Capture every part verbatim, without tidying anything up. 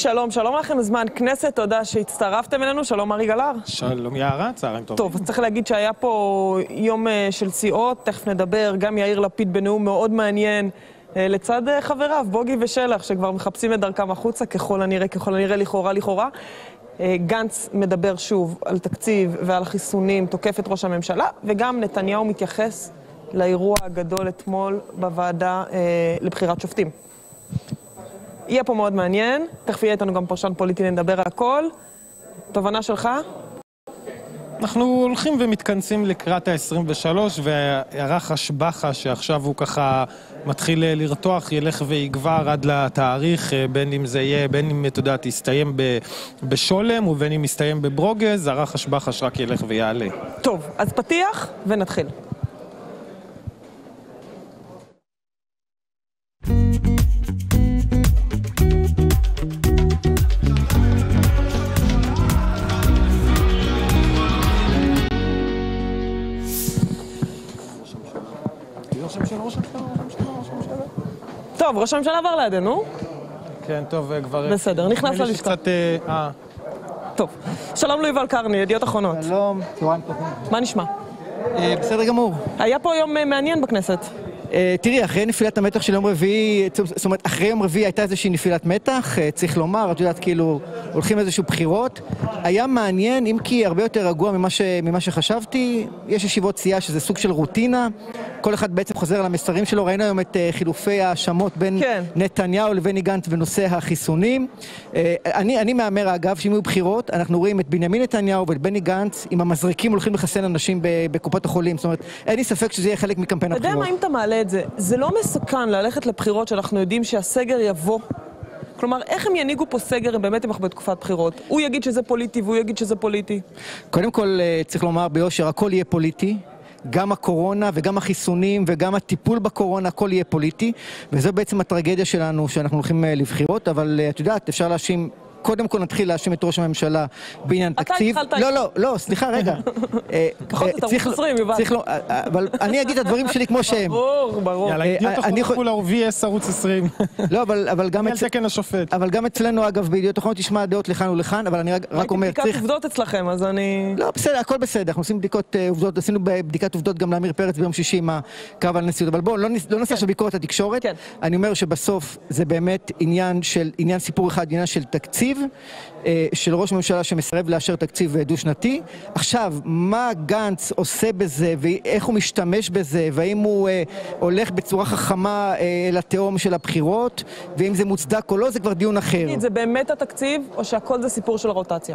שלום, שלום לכם, זמן כנסת, תודה שהצטרפתם אלינו, שלום ארי גלר. שלום יערה, צהריים טובים. טוב, אז צריך להגיד שהיה פה יום של סיעות, תכף נדבר, גם יאיר לפיד בנאום מאוד מעניין, לצד חבריו, בוגי ושלח, שכבר מחפשים את דרכם החוצה, ככל הנראה, ככל הנראה, לכאורה, לכאורה. גנץ מדבר שוב על תקציב ועל חיסונים, תוקף את ראש הממשלה, וגם נתניהו מתייחס לאירוע הגדול אתמול בוועדה לבחירת שופטים. יהיה פה מאוד מעניין, תכף יהיה איתנו גם פרשן פוליטי, נדבר על הכל. תובנה שלך? אנחנו הולכים ומתכנסים לקראת ה-עשרים ושלוש, והרחש בחש שעכשיו הוא ככה מתחיל לרתוח, ילך ויגבר עד לתאריך, בין אם זה יהיה, בין אם אתה יודע, תסתיים בשולם ובין אם יסתיים בברוגז, הרחש בחש רק ילך ויעלה. טוב, אז פתיח ונתחיל. טוב, ראש הממשלה עבר לידינו. כן, טוב, כבר... בסדר, נכנס ללשכה. אה... טוב, שלום ליובל קרני, ידיעות אחרונות. שלום, צהריים טובים. מה נשמע? בסדר גמור. היה פה יום מעניין בכנסת. תראי, אחרי נפילת המתח של יום רביעי, זאת אומרת, אחרי יום רביעי הייתה איזושהי נפילת מתח, צריך לומר, את יודעת, כאילו, הולכים איזשהו בחירות. היה מעניין, אם כי הרבה יותר רגוע ממה, ש... ממה שחשבתי. יש ישיבות סיעה שזה סוג של רוטינה. כל אחד בעצם חוזר למסרים שלו. ראינו היום את חילופי האשמות בין כן. נתניהו לבני גנץ בנושא החיסונים. אני, אני מאמר, אגב, שאם יהיו בחירות, אנחנו רואים את בנימין נתניהו ואת בני גנץ עם המזריקים הולכים לחסן אנשים בקופות החולים. זאת אומרת, אין לי ספק שזה יהיה חלק מקמפיין הבחירות. אתה יודע מה, אם אתה מעלה את זה, זה לא מסוכן ללכת לבחירות שאנחנו יודעים שהסגר יבוא? כלומר, איך הם יניגו פה סגר אם באמת הם בתקופת בחירות? הוא יגיד שזה פוליטי והוא יגיד שזה פוליטי. קודם כל, צריך לומר ביושר, הכל יהיה פוליטי. גם הקורונה וגם החיסונים וגם הטיפול בקורונה, הכל יהיה פוליטי. וזו בעצם הטרגדיה שלנו שאנחנו הולכים לבחירות, אבל את יודעת, אפשר להאשים... קודם כל נתחיל להאשים את ראש הממשלה בעניין תקציב. אתה התחלת... לא, לא, לא, סליחה, רגע. ככל שאתה מוסרים, יובל. אבל אני אגיד את הדברים שלי כמו שהם. ברור, ברור. יאללה, ידיעות אחרונות כולה וי אס ערוץ עשרים. לא, אבל גם... על תקן השופט. אבל גם אצלנו, אגב, בידיעות אחרונות תשמע דעות לכאן ולכאן, אבל אני רק אומר... הייתי בדיקת עובדות אצלכם, אז אני... לא, בסדר, הכל בסדר. אנחנו עושים בדיקות עובדות, עשינו בדיקת עובדות גם לאמיר פרץ ביום שישי עם הקו על נשיאות. אבל בואו, לא נעשה של ביקורת התקשורת. אני אומר שבסוף זה באמת עניין של, עניין סיפור אחד, עניין של תקציב, של ראש ממשלה שמסרב לאשר תקציב דו-שנתי. עכשיו, מה גנץ עושה בזה, ואיך הוא משתמש בזה, והאם הוא אה, הולך בצורה חכמה אה, לתהום של הבחירות, ואם זה מוצדק או לא, זה כבר דיון אחר. זה באמת התקציב, או שהכל זה סיפור של רוטציה?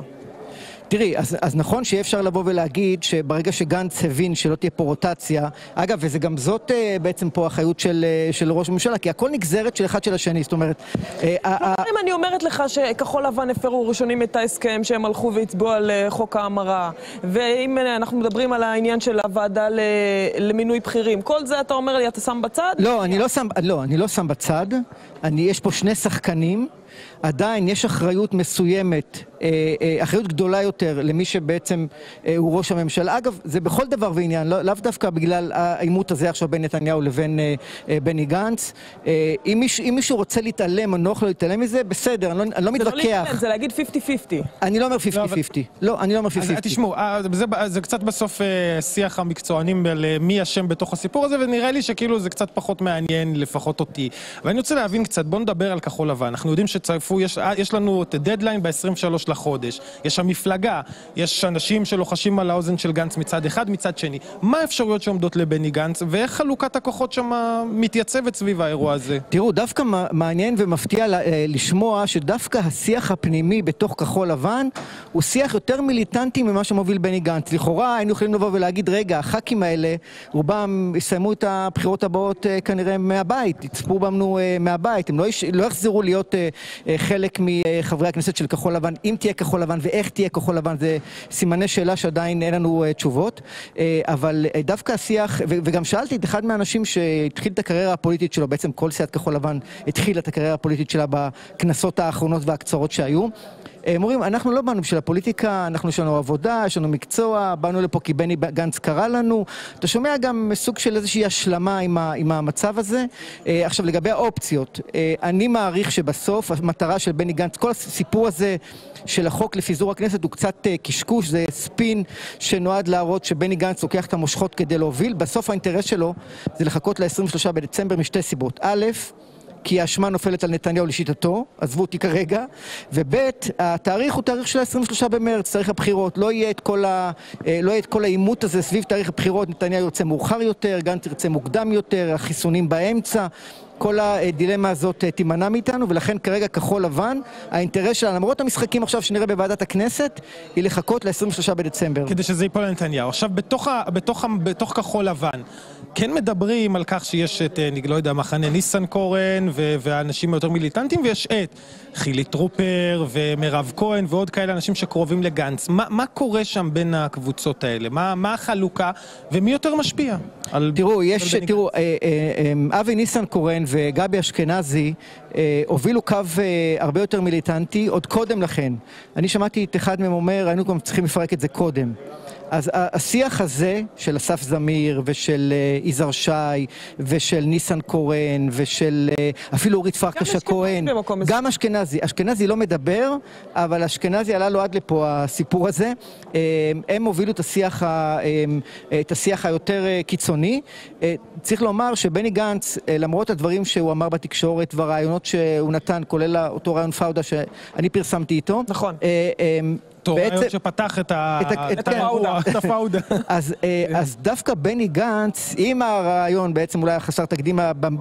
תראי, אז, אז נכון שיהיה אפשר לבוא ולהגיד שברגע שגנץ הבין שלא תהיה פה רוטציה, אגב, וזה גם זאת uh, בעצם פה האחריות של, uh, של ראש הממשלה, כי הכל נגזרת של אחד של השני, זאת אומרת... Uh, אם אני אומרת לך שכחול לבן הפרו ראשונים את ההסכם שהם הלכו והצבעו על uh, חוק ההמרה, ואם uh, אנחנו מדברים על העניין של הוועדה ל, למינוי בכירים, כל זה אתה אומר לי, אתה שם בצד? לא, אני לא שם, לא, אני לא שם בצד. אני, יש פה שני שחקנים. עדיין יש אחריות מסוימת, אחריות גדולה יותר למי שבעצם הוא ראש הממשלה. אגב, זה בכל דבר ועניין, לא, לאו דווקא בגלל העימות הזה עכשיו בין נתניהו לבין בני גנץ. אם מישהו, אם מישהו רוצה להתעלם או נוח לו להתעלם מזה, בסדר, אני לא, אני לא מתווכח. זה לא להתעלם, זה להגיד חמישים חמישים. אני לא אומר חמישים חמישים. לא, אני לא אומר חמישים חמישים. תשמעו, זה, זה קצת בסוף שיח המקצוענים למי אשם בתוך הסיפור הזה, ונראה לי שכאילו זה קצת פחות מעניין, לפחות אותי. ואני רוצה להבין קצת, בוא נדבר על כחול לבן. אנחנו יודעים שצרפו, יש, יש לנו את הדדליין ב-עשרים ושלושה לחודש. יש המפלגה, יש אנשים שלוחשים על האוזן של גנץ מצד אחד, מצד שני. מה האפשרויות שעומדות לבני גנץ, ואיך חלוקת הכוחות שם מתייצבת סביב האירוע הזה? תראו, דווקא מעניין ומפתיע לשמוע שדווקא השיח הפנימי בתוך כחול לבן הוא שיח יותר מיליטנטי ממה שמוביל בני גנץ. לכאורה היינו יכולים לבוא ולהגיד, רגע, הח"כים האלה, רובם יסיימו את הבחירות הבאות כנראה מהבית, יצפו בנו מהבית, הם לא, יש, לא יחזרו להיות חלק מחברי הכנסת של כחול לבן, אם תהיה כחול לבן ואיך תהיה כחול לבן, זה סימני שאלה שעדיין אין לנו תשובות, אבל דווקא השיח, וגם שאלתי את אחד מהאנשים שהתחיל את הקריירה הפוליטית שלו, בעצם כל סיעת כחול לבן התחילה את הקריירה הפוליטית שלה בכנסות האחרונות והקצרות שהיו, הם אומרים, אנחנו לא באנו בשביל הפוליטיקה, אנחנו יש לנו עבודה, יש לנו מקצוע, באנו לפה כי בני גנץ קרא לנו. אתה שומע גם סוג של איזושהי השלמה עם, ה, עם המצב הזה. עכשיו, לגבי האופציות, אני מעריך שבסוף המטרה של בני גנץ, כל הסיפור הזה של החוק לפיזור הכנסת הוא קצת קשקוש, זה ספין שנועד להראות שבני גנץ לוקח את המושכות כדי להוביל. בסוף האינטרס שלו זה לחכות ל-עשרים ושלושה בדצמבר משתי סיבות. א', כי האשמה נופלת על נתניהו לשיטתו, עזבו אותי כרגע, וב' התאריך הוא תאריך של ה-עשרים ושלושה במרץ, תאריך הבחירות, לא יהיה את כל ה, לא יהיה את כל העימות הזה סביב תאריך הבחירות, נתניהו יוצא מאוחר יותר, גנץ יוצא מוקדם יותר, החיסונים באמצע, כל הדילמה הזאת תימנע מאיתנו, ולכן כרגע כחול לבן, האינטרס שלה, למרות המשחקים עכשיו שנראה בוועדת הכנסת, היא לחכות ל-עשרים ושלושה בדצמבר. כדי שזה ייפול לנתניהו. עכשיו, בתוך, ה, בתוך, ה, בתוך כחול לבן, כן מדברים על כך שיש את, אני לא יודע, מחנה ניסנקורן ו- והאנשים היותר מיליטנטים, ויש את חילי טרופר ומרב כהן ועוד כאלה אנשים שקרובים לגנץ. מה, מה קורה שם בין הקבוצות האלה? מה, מה החלוקה ומי יותר משפיע? על, תראו, יש, על תראו, אה, אה, אבי ניסנקורן וגבי אשכנזי אה, הובילו קו אה, הרבה יותר מיליטנטי עוד קודם לכן. אני שמעתי את אחד מהם אומר, היינו גם צריכים לפרק את זה קודם. אז השיח הזה של אסף זמיר ושל יזהר שי ושל ניסנקורן ושל אפילו אורית פרקש הכהן, גם אשכנזי, אשכנזי לא מדבר, אבל אשכנזי עלה לו עד לפה הסיפור הזה, הם הובילו את השיח, את השיח היותר קיצוני. צריך לומר שבני גנץ, למרות הדברים שהוא אמר בתקשורת והרעיונות שהוא נתן, כולל אותו רעיון פאודה שאני פרסמתי איתו, נכון. אותו רעיון שפתח את הפאודה. אז דווקא בני גנץ, עם הרעיון בעצם אולי חסר תקדים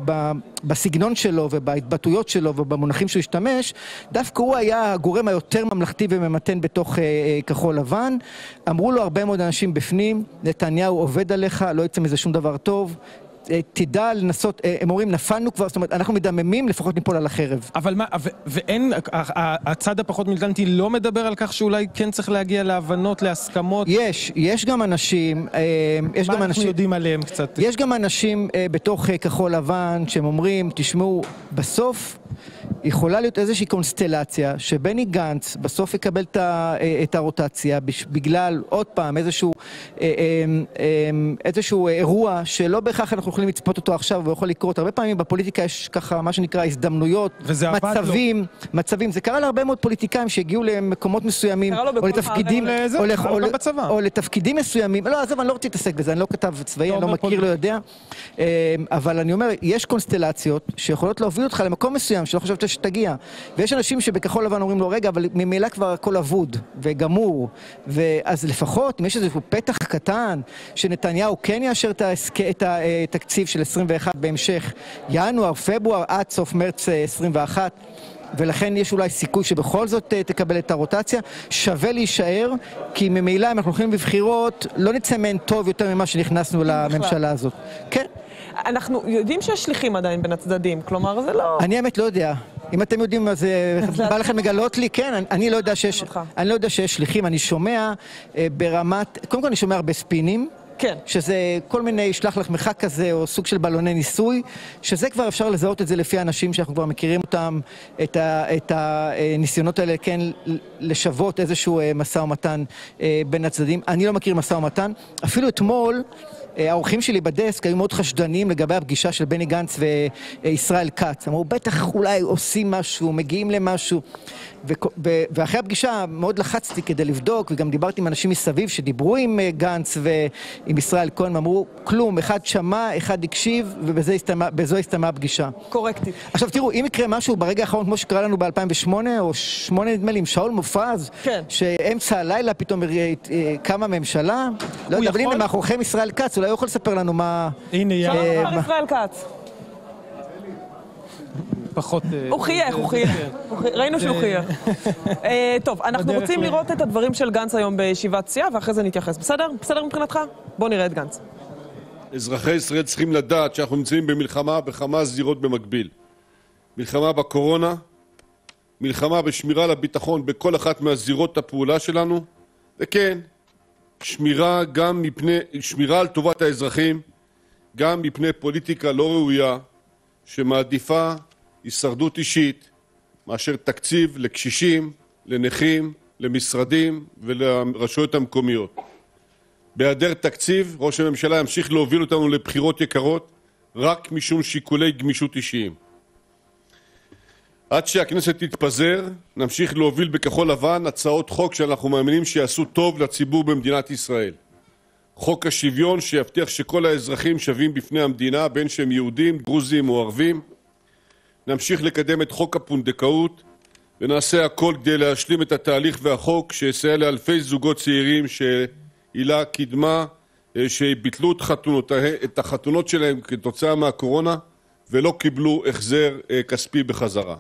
בסגנון שלו ובהתבטאויות שלו ובמונחים שהוא השתמש, דווקא הוא היה הגורם היותר ממלכתי וממתן בתוך כחול לבן. אמרו לו הרבה מאוד אנשים בפנים, נתניהו עובד עליך, לא יצא מזה שום דבר טוב. תדע לנסות, הם אומרים, נפלנו כבר, זאת אומרת, אנחנו מדממים, לפחות ניפול על החרב. אבל מה, ואין, הצד הפחות מיליטנטי לא מדבר על כך שאולי כן צריך להגיע להבנות, להסכמות? יש, יש גם אנשים, יש מה גם אנחנו אנשים, יודעים עליהם קצת? יש גם אנשים בתוך כחול לבן שהם אומרים, תשמעו, בסוף יכולה להיות איזושהי קונסטלציה שבני גנץ בסוף יקבל את הרוטציה בגלל עוד פעם איזשהו איזשהו אירוע שלא בהכרח אנחנו יכולים לצפות אותו עכשיו ויכול לקרות. הרבה פעמים בפוליטיקה יש ככה מה שנקרא הזדמנויות, מצבים, מצבים. זה קרה להרבה מאוד פוליטיקאים שהגיעו למקומות מסוימים או לתפקידים או לתפקידים מסוימים. לא, עזוב, אני לא רוצה להתעסק בזה, אני לא כתב צבאי, אני לא מכיר, לא יודע. אבל אני אומר, יש קונסטלציות שיכולות להוביל אותך למקום מסוים שלא חושבת שתגיע. ויש אנשים שבכחול לבן אומרים לו, רגע, אבל ממילא כבר הכל אבוד וגמור. ואז לפחות, אם יש איזשהו פתח קטן, שנתניהו כן יאשר את התקציב של עשרים ואחת בהמשך ינואר, פברואר, עד סוף מרץ עשרים ואחת, ולכן יש אולי סיכוי שבכל זאת תקבל את הרוטציה, שווה להישאר, כי ממילא אם אנחנו הולכים בבחירות, לא נצא מהן טוב יותר ממה שנכנסנו לממשלה הזאת. כן. אנחנו יודעים שיש שליחים עדיין בין הצדדים, כלומר זה לא... אני האמת לא יודע. אם אתם יודעים מה זה, בא לכם לגלות לי, כן, אני לא יודע שיש, אני לא יודע שיש שליחים, אני שומע ברמת, קודם כל אני שומע הרבה ספינים, כן. שזה כל מיני שלח לחמך כזה, או סוג של בלוני ניסוי, שזה כבר אפשר לזהות את זה לפי האנשים שאנחנו כבר מכירים אותם, את, ה, את הניסיונות האלה, כן, לשוות איזשהו משא ומתן בין הצדדים. אני לא מכיר משא ומתן. אפילו אתמול, האורחים שלי בדסק היו מאוד חשדניים לגבי הפגישה של בני גנץ וישראל כץ. אמרו, בטח אולי עושים משהו, מגיעים למשהו. ואחרי הפגישה מאוד לחצתי כדי לבדוק, וגם דיברתי עם אנשים מסביב שדיברו עם גנץ ועם ישראל כהן, אמרו, כלום, אחד שמע, אחד הקשיב, ובזו הסתיימה הפגישה. קורקטית. עכשיו תראו, אם יקרה משהו ברגע האחרון, כמו שקרה לנו ב-אלפיים ושמונה, או שמונה נדמה לי, עם שאול מופז, כן. שאמצע הלילה פתאום קמה ממשלה, לא יודע, אבל הנה, מאחוריכם ישראל כץ, אולי הוא יכול לספר לנו מה... הנה, שלום כבר ישראל כץ. פחות... הוא חייך, הוא חייך. ראינו שהוא חייך. טוב, אנחנו רוצים לראות את הדברים של גנץ היום בישיבת סיעה, ואחרי זה נתייחס. בסדר? בסדר מבחינתך? בוא נראה את גנץ. אזרחי ישראל צריכים לדעת שאנחנו נמצאים במלחמה בכמה זירות במקביל. מלחמה בקורונה, מלחמה בשמירה לביטחון בכל אחת מהזירות הפעולה שלנו, וכן, שמירה גם מפני, שמירה על טובת האזרחים, גם מפני פוליטיקה לא ראויה, שמעדיפה הישרדות אישית, מאשר תקציב לקשישים, לנכים, למשרדים ולרשויות המקומיות. בהיעדר תקציב, ראש הממשלה ימשיך להוביל אותנו לבחירות יקרות רק משום שיקולי גמישות אישיים. עד שהכנסת תתפזר, נמשיך להוביל בכחול לבן הצעות חוק שאנחנו מאמינים שיעשו טוב לציבור במדינת ישראל. חוק השוויון שיבטיח שכל האזרחים שווים בפני המדינה, בין שהם יהודים, דרוזים או ערבים. נמשיך לקדם את חוק הפונדקאות, ונעשה הכל כדי להשלים את התהליך והחוק שיסייע לאלפי זוגות צעירים שהילה קידמה, שביטלו את, חתונות, את החתונות שלהם כתוצאה מהקורונה, ולא קיבלו החזר כספי בחזרה.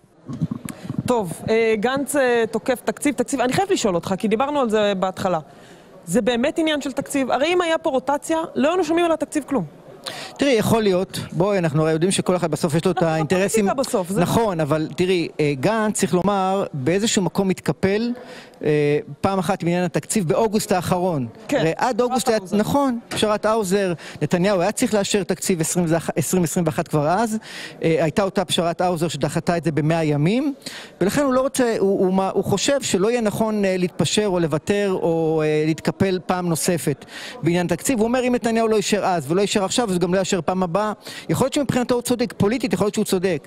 טוב, גנץ תוקף תקציב, תקציב, אני חייב לשאול אותך, כי דיברנו על זה בהתחלה. זה באמת עניין של תקציב? הרי אם היה פה רוטציה, לא היינו שומעים על התקציב כלום. תראי, יכול להיות, בואי, אנחנו יודעים שכל אחד בסוף יש לו את האינטרסים. נכון, אבל תראי, גנץ צריך לומר, באיזשהו מקום מתקפל, פעם אחת בעניין התקציב באוגוסט האחרון. כן, עד אוגוסט היה, נכון, פשרת האוזר, נתניהו היה צריך לאשר תקציב עשרים עשרים ואחת כבר אז, הייתה אותה פשרת האוזר שדחתה את זה במאה ימים, ולכן הוא לא רוצה, הוא, הוא, הוא חושב שלא יהיה נכון להתפשר או לוותר או להתקפל פעם נוספת בעניין תקציב. הוא אומר, אם נתניהו לא יישר אז ולא יישר עכשיו, אז גם לא יישר פעם הבאה. יכול להיות שמבחינתו הוא צודק, פוליטית יכול להיות שהוא צודק.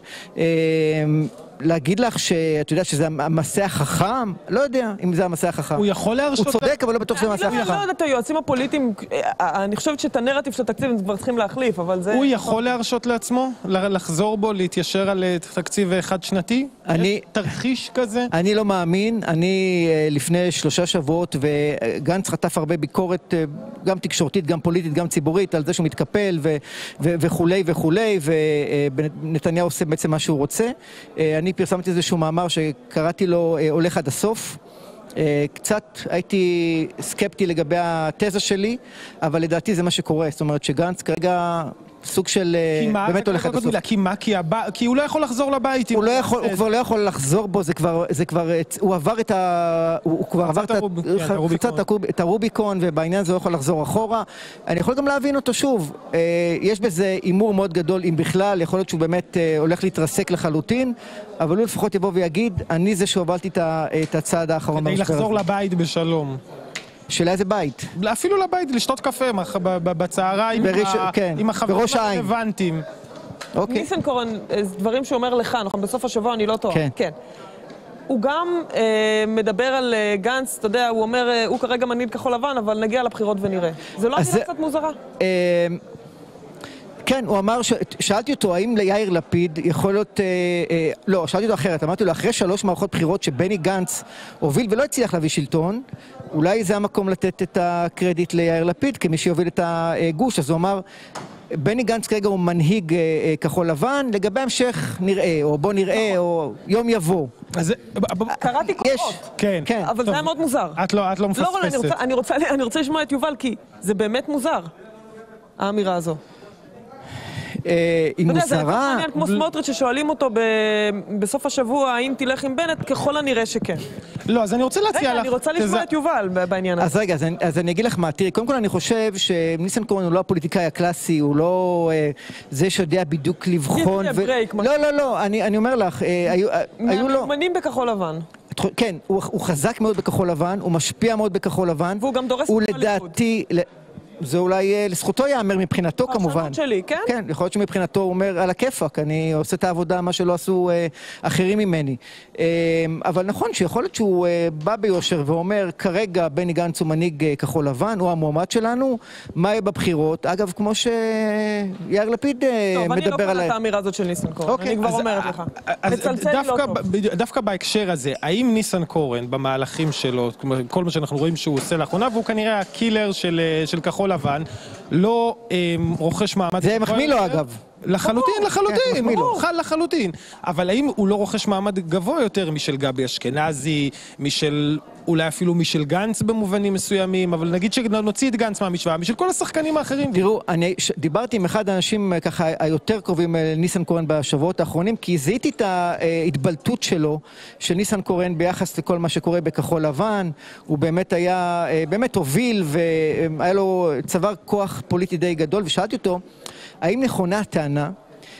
להגיד לך שאת יודעת שזה המעשה החכם? לא יודע אם זה המעשה החכם. הוא יכול להרשות... הוא צודק, אבל לא בטוח שזה המעשה החכם. אני לא יודעת, היועצים הפוליטיים, אני חושבת שאת הנרטיב של התקציב הם כבר צריכים להחליף, אבל זה... הוא יכול להרשות לעצמו? לחזור בו, להתיישר על תקציב חד שנתי? אני... תרחיש כזה? אני לא מאמין. אני לפני שלושה שבועות, וגנץ חטף הרבה ביקורת, גם תקשורתית, גם פוליטית, גם ציבורית, על זה שהוא מתקפל וכולי וכולי, ונתניהו עושה בעצם מה שהוא רוצה. אני פרסמתי איזשהו מאמר שקראתי לו הולך עד הסוף. קצת הייתי סקפטי לגבי התזה שלי, אבל לדעתי זה מה שקורה. זאת אומרת שגנץ כרגע סוג של באמת הולך עד הסוף. כי מה? כי הוא לא יכול לחזור לבית. הוא כבר לא יכול לחזור בו, זה כבר, הוא עבר את ה... הוא כבר עבר את הרוביקון, ובעניין זה הוא יכול לחזור אחורה. אני יכול גם להבין אותו שוב. יש בזה אימור מאוד גדול, אם בכלל, יכול להיות שהוא באמת הולך להתרסק לחלוטין, אבל הוא לפחות יבוא ויגיד, אני זה שהובלתי את הצעד האחרון. כדי לחזור לבית בשלום. של איזה בית? אפילו לבית, לשתות קפה בצהריים עם החברים הרלוונטיים. ניסנקורן, דברים שאומר לך, נכון, בסוף השבוע אני לא טועה. כן. הוא גם מדבר על גנץ, אתה יודע, הוא אומר, הוא כרגע מנהיג כחול לבן, אבל נגיע לבחירות ונראה. זה לא אמירה קצת מוזרה? כן, הוא אמר, שאלתי אותו, האם ליאיר לפיד יכול להיות, אה, לא, שאלתי אותו אחרת, אמרתי לו, אחרי שלוש מערכות בחירות שבני גנץ הוביל ולא הצליח להביא שלטון, אולי זה המקום לתת את הקרדיט ליאיר לפיד, כמי שיוביל את הגוש. אז הוא אמר, בני גנץ כרגע הוא מנהיג אה, כחול לבן, לגבי המשך נראה, או בוא נראה, או יום יבוא. אז קראתי קורות, כן, כן. אבל זה היה מאוד מוזר. את לא, את לא מפספסת. לא, אני רוצה, אני רוצה, אני רוצה לשמוע את יובל, כי זה באמת מוזר, האמירה הזו. היא מוזרה. זה מעניין כמו סמוטריץ' ששואלים אותו בסוף השבוע האם תלך עם בנט, ככל הנראה שכן. לא, אז אני רוצה להציע לך... רגע, אני רוצה לשמוע את יובל בעניין הזה. אז רגע, אז אני אגיד לך מה, תראי, קודם כל אני חושב שניסנקורן הוא לא הפוליטיקאי הקלאסי, הוא לא זה שיודע בדיוק לבחון... לא, לא, לא, אני אומר לך, היו לו... מהמאומנים בכחול לבן. כן, הוא חזק מאוד בכחול לבן, הוא משפיע מאוד בכחול לבן. והוא גם דורס הוא לדעתי... זה אולי לזכותו יאמר מבחינתו כמובן. פרשנות שלי, כן? כן, יכול להיות שמבחינתו הוא אומר על הכיפק, אני עושה את העבודה מה שלא עשו אה, אחרים ממני. אה, אבל נכון שיכול להיות שהוא אה, בא ביושר ואומר, כרגע בני גנץ הוא מנהיג אה, כחול לבן, הוא המועמד שלנו, מה יהיה בבחירות? אגב, כמו שיאיר לפיד אה, טוב, מדבר עליי. טוב, אני לא קוראת את האמירה הזאת של ניסנקורן, אוקיי. אני כבר אז, אומרת לך. אז מצלצל לי לא טוב. דווקא בהקשר הזה, האם ניסנקורן במהלכים שלו, כל מה שאנחנו רואים שהוא עושה לאחרונה, והוא כנראה הקילר של, של כחול לבן, לא אה, רוכש מעמד... זה מחמיא לו אגב. לחלוטין, לחלוטין, חל לחלוטין. אבל האם הוא לא רוכש מעמד גבוה יותר משל גבי אשכנזי, משל, אולי אפילו משל גנץ במובנים מסוימים, אבל נגיד שנוציא את גנץ מהמשוואה, משל כל השחקנים האחרים? תראו, אני דיברתי עם אחד האנשים ככה היותר קרובים לניסנקורן בשבועות האחרונים, כי זיהיתי את ההתבלטות שלו, של ניסנקורן ביחס לכל מה שקורה בכחול לבן, הוא באמת היה, באמת הוביל, והיה לו צבר כוח פוליטי די גדול, ושאלתי אותו, האם נכונה הטענה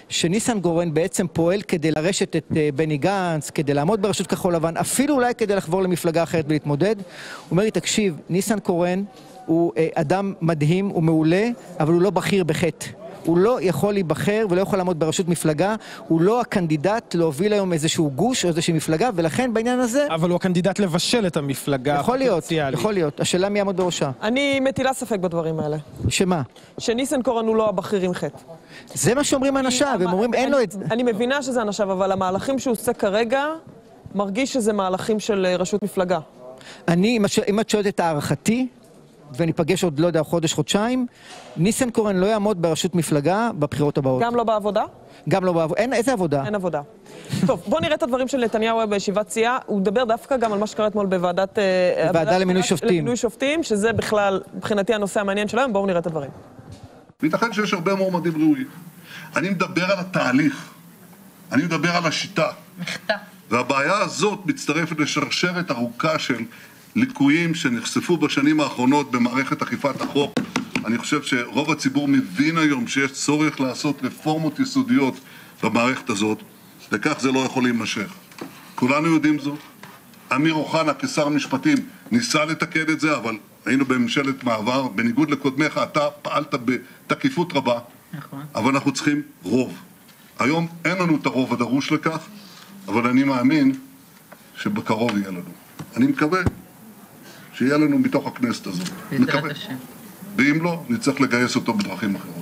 שניסנקורן בעצם פועל כדי לרשת את בני גנץ, כדי לעמוד בראשות כחול לבן, אפילו אולי כדי לחבור למפלגה אחרת ולהתמודד. הוא אומר לי, תקשיב, ניסנקורן הוא אדם מדהים, הוא מעולה, אבל הוא לא בכיר בחטא. הוא לא יכול להיבחר ולא יכול לעמוד בראשות מפלגה, הוא לא הקנדידט להוביל היום איזשהו גוש או איזושהי מפלגה, ולכן בעניין הזה... אבל הוא הקנדידט לבשל את המפלגה. יכול להיות, יכול להיות. השאלה מי יעמוד בראשה. אני מטילה ספק בדברים האלה. שמה? שניסנקורן הוא לא הבכיר עם חטא. זה מה שאומרים אנשיו, הם אומרים אין לו את זה. אני מבינה שזה אנשיו, אבל המהלכים שהוא עושה כרגע, מרגיש שזה מהלכים של ראשות מפלגה. אני, אם את שואלת את הערכתי, וניפגש עוד, לא יודע, חודש, חודשיים, ניסנקורן לא יעמוד בראשות מפלגה בבחירות הבאות. גם לא בעבודה? גם לא בעבודה. אין, איזה עבודה? אין עבודה. טוב, בוא נראה את הדברים של נתניהו בישיבת סיעה. הוא מדבר דווקא גם על מה שקרה אתמול בוועדת... ועדה למינוי שופטים. למינוי שופטים, שזה בכלל, מבחינתי, הנושא המעניין שלהם. בואו נראה את הדברים. וייתכן שיש הרבה מועמדים ראויים. אני מדבר על התהליך. אני מדבר על השיטה. מחטא. והבעיה הזאת מצטרפת לשרשרת ארוכה של ליקויים שנחשפו בשנים האחרונות במערכת אכיפת החוק. אני חושב שרוב הציבור מבין היום שיש צורך לעשות רפורמות יסודיות במערכת הזאת, וכך זה לא יכול להימשך. כולנו יודעים זאת. אמיר אוחנה כשר המשפטים ניסה לתקן את זה, אבל היינו בממשלת מעבר. בניגוד לקודמך, אתה פעלת בתקיפות רבה, נכון. אבל אנחנו צריכים רוב. היום אין לנו את הרוב הדרוש לכך, אבל אני מאמין שבקרוב יהיה לנו. אני מקווה שיהיה לנו מתוך הכנסת הזאת. מקווה. ואם לא, נצטרך לגייס אותו בדרכים אחרות.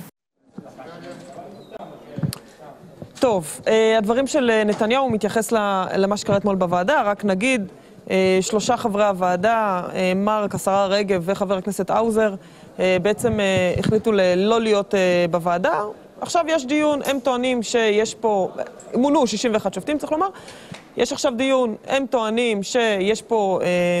טוב, הדברים של נתניהו מתייחס למה שקרה אתמול בוועדה, רק נגיד, שלושה חברי הוועדה, מרק, השרה רגב וחבר הכנסת האוזר, בעצם החליטו לא להיות בוועדה. עכשיו יש דיון, הם טוענים שיש פה, מונו שישים ואחד שופטים, צריך לומר, יש עכשיו דיון, הם טוענים שיש פה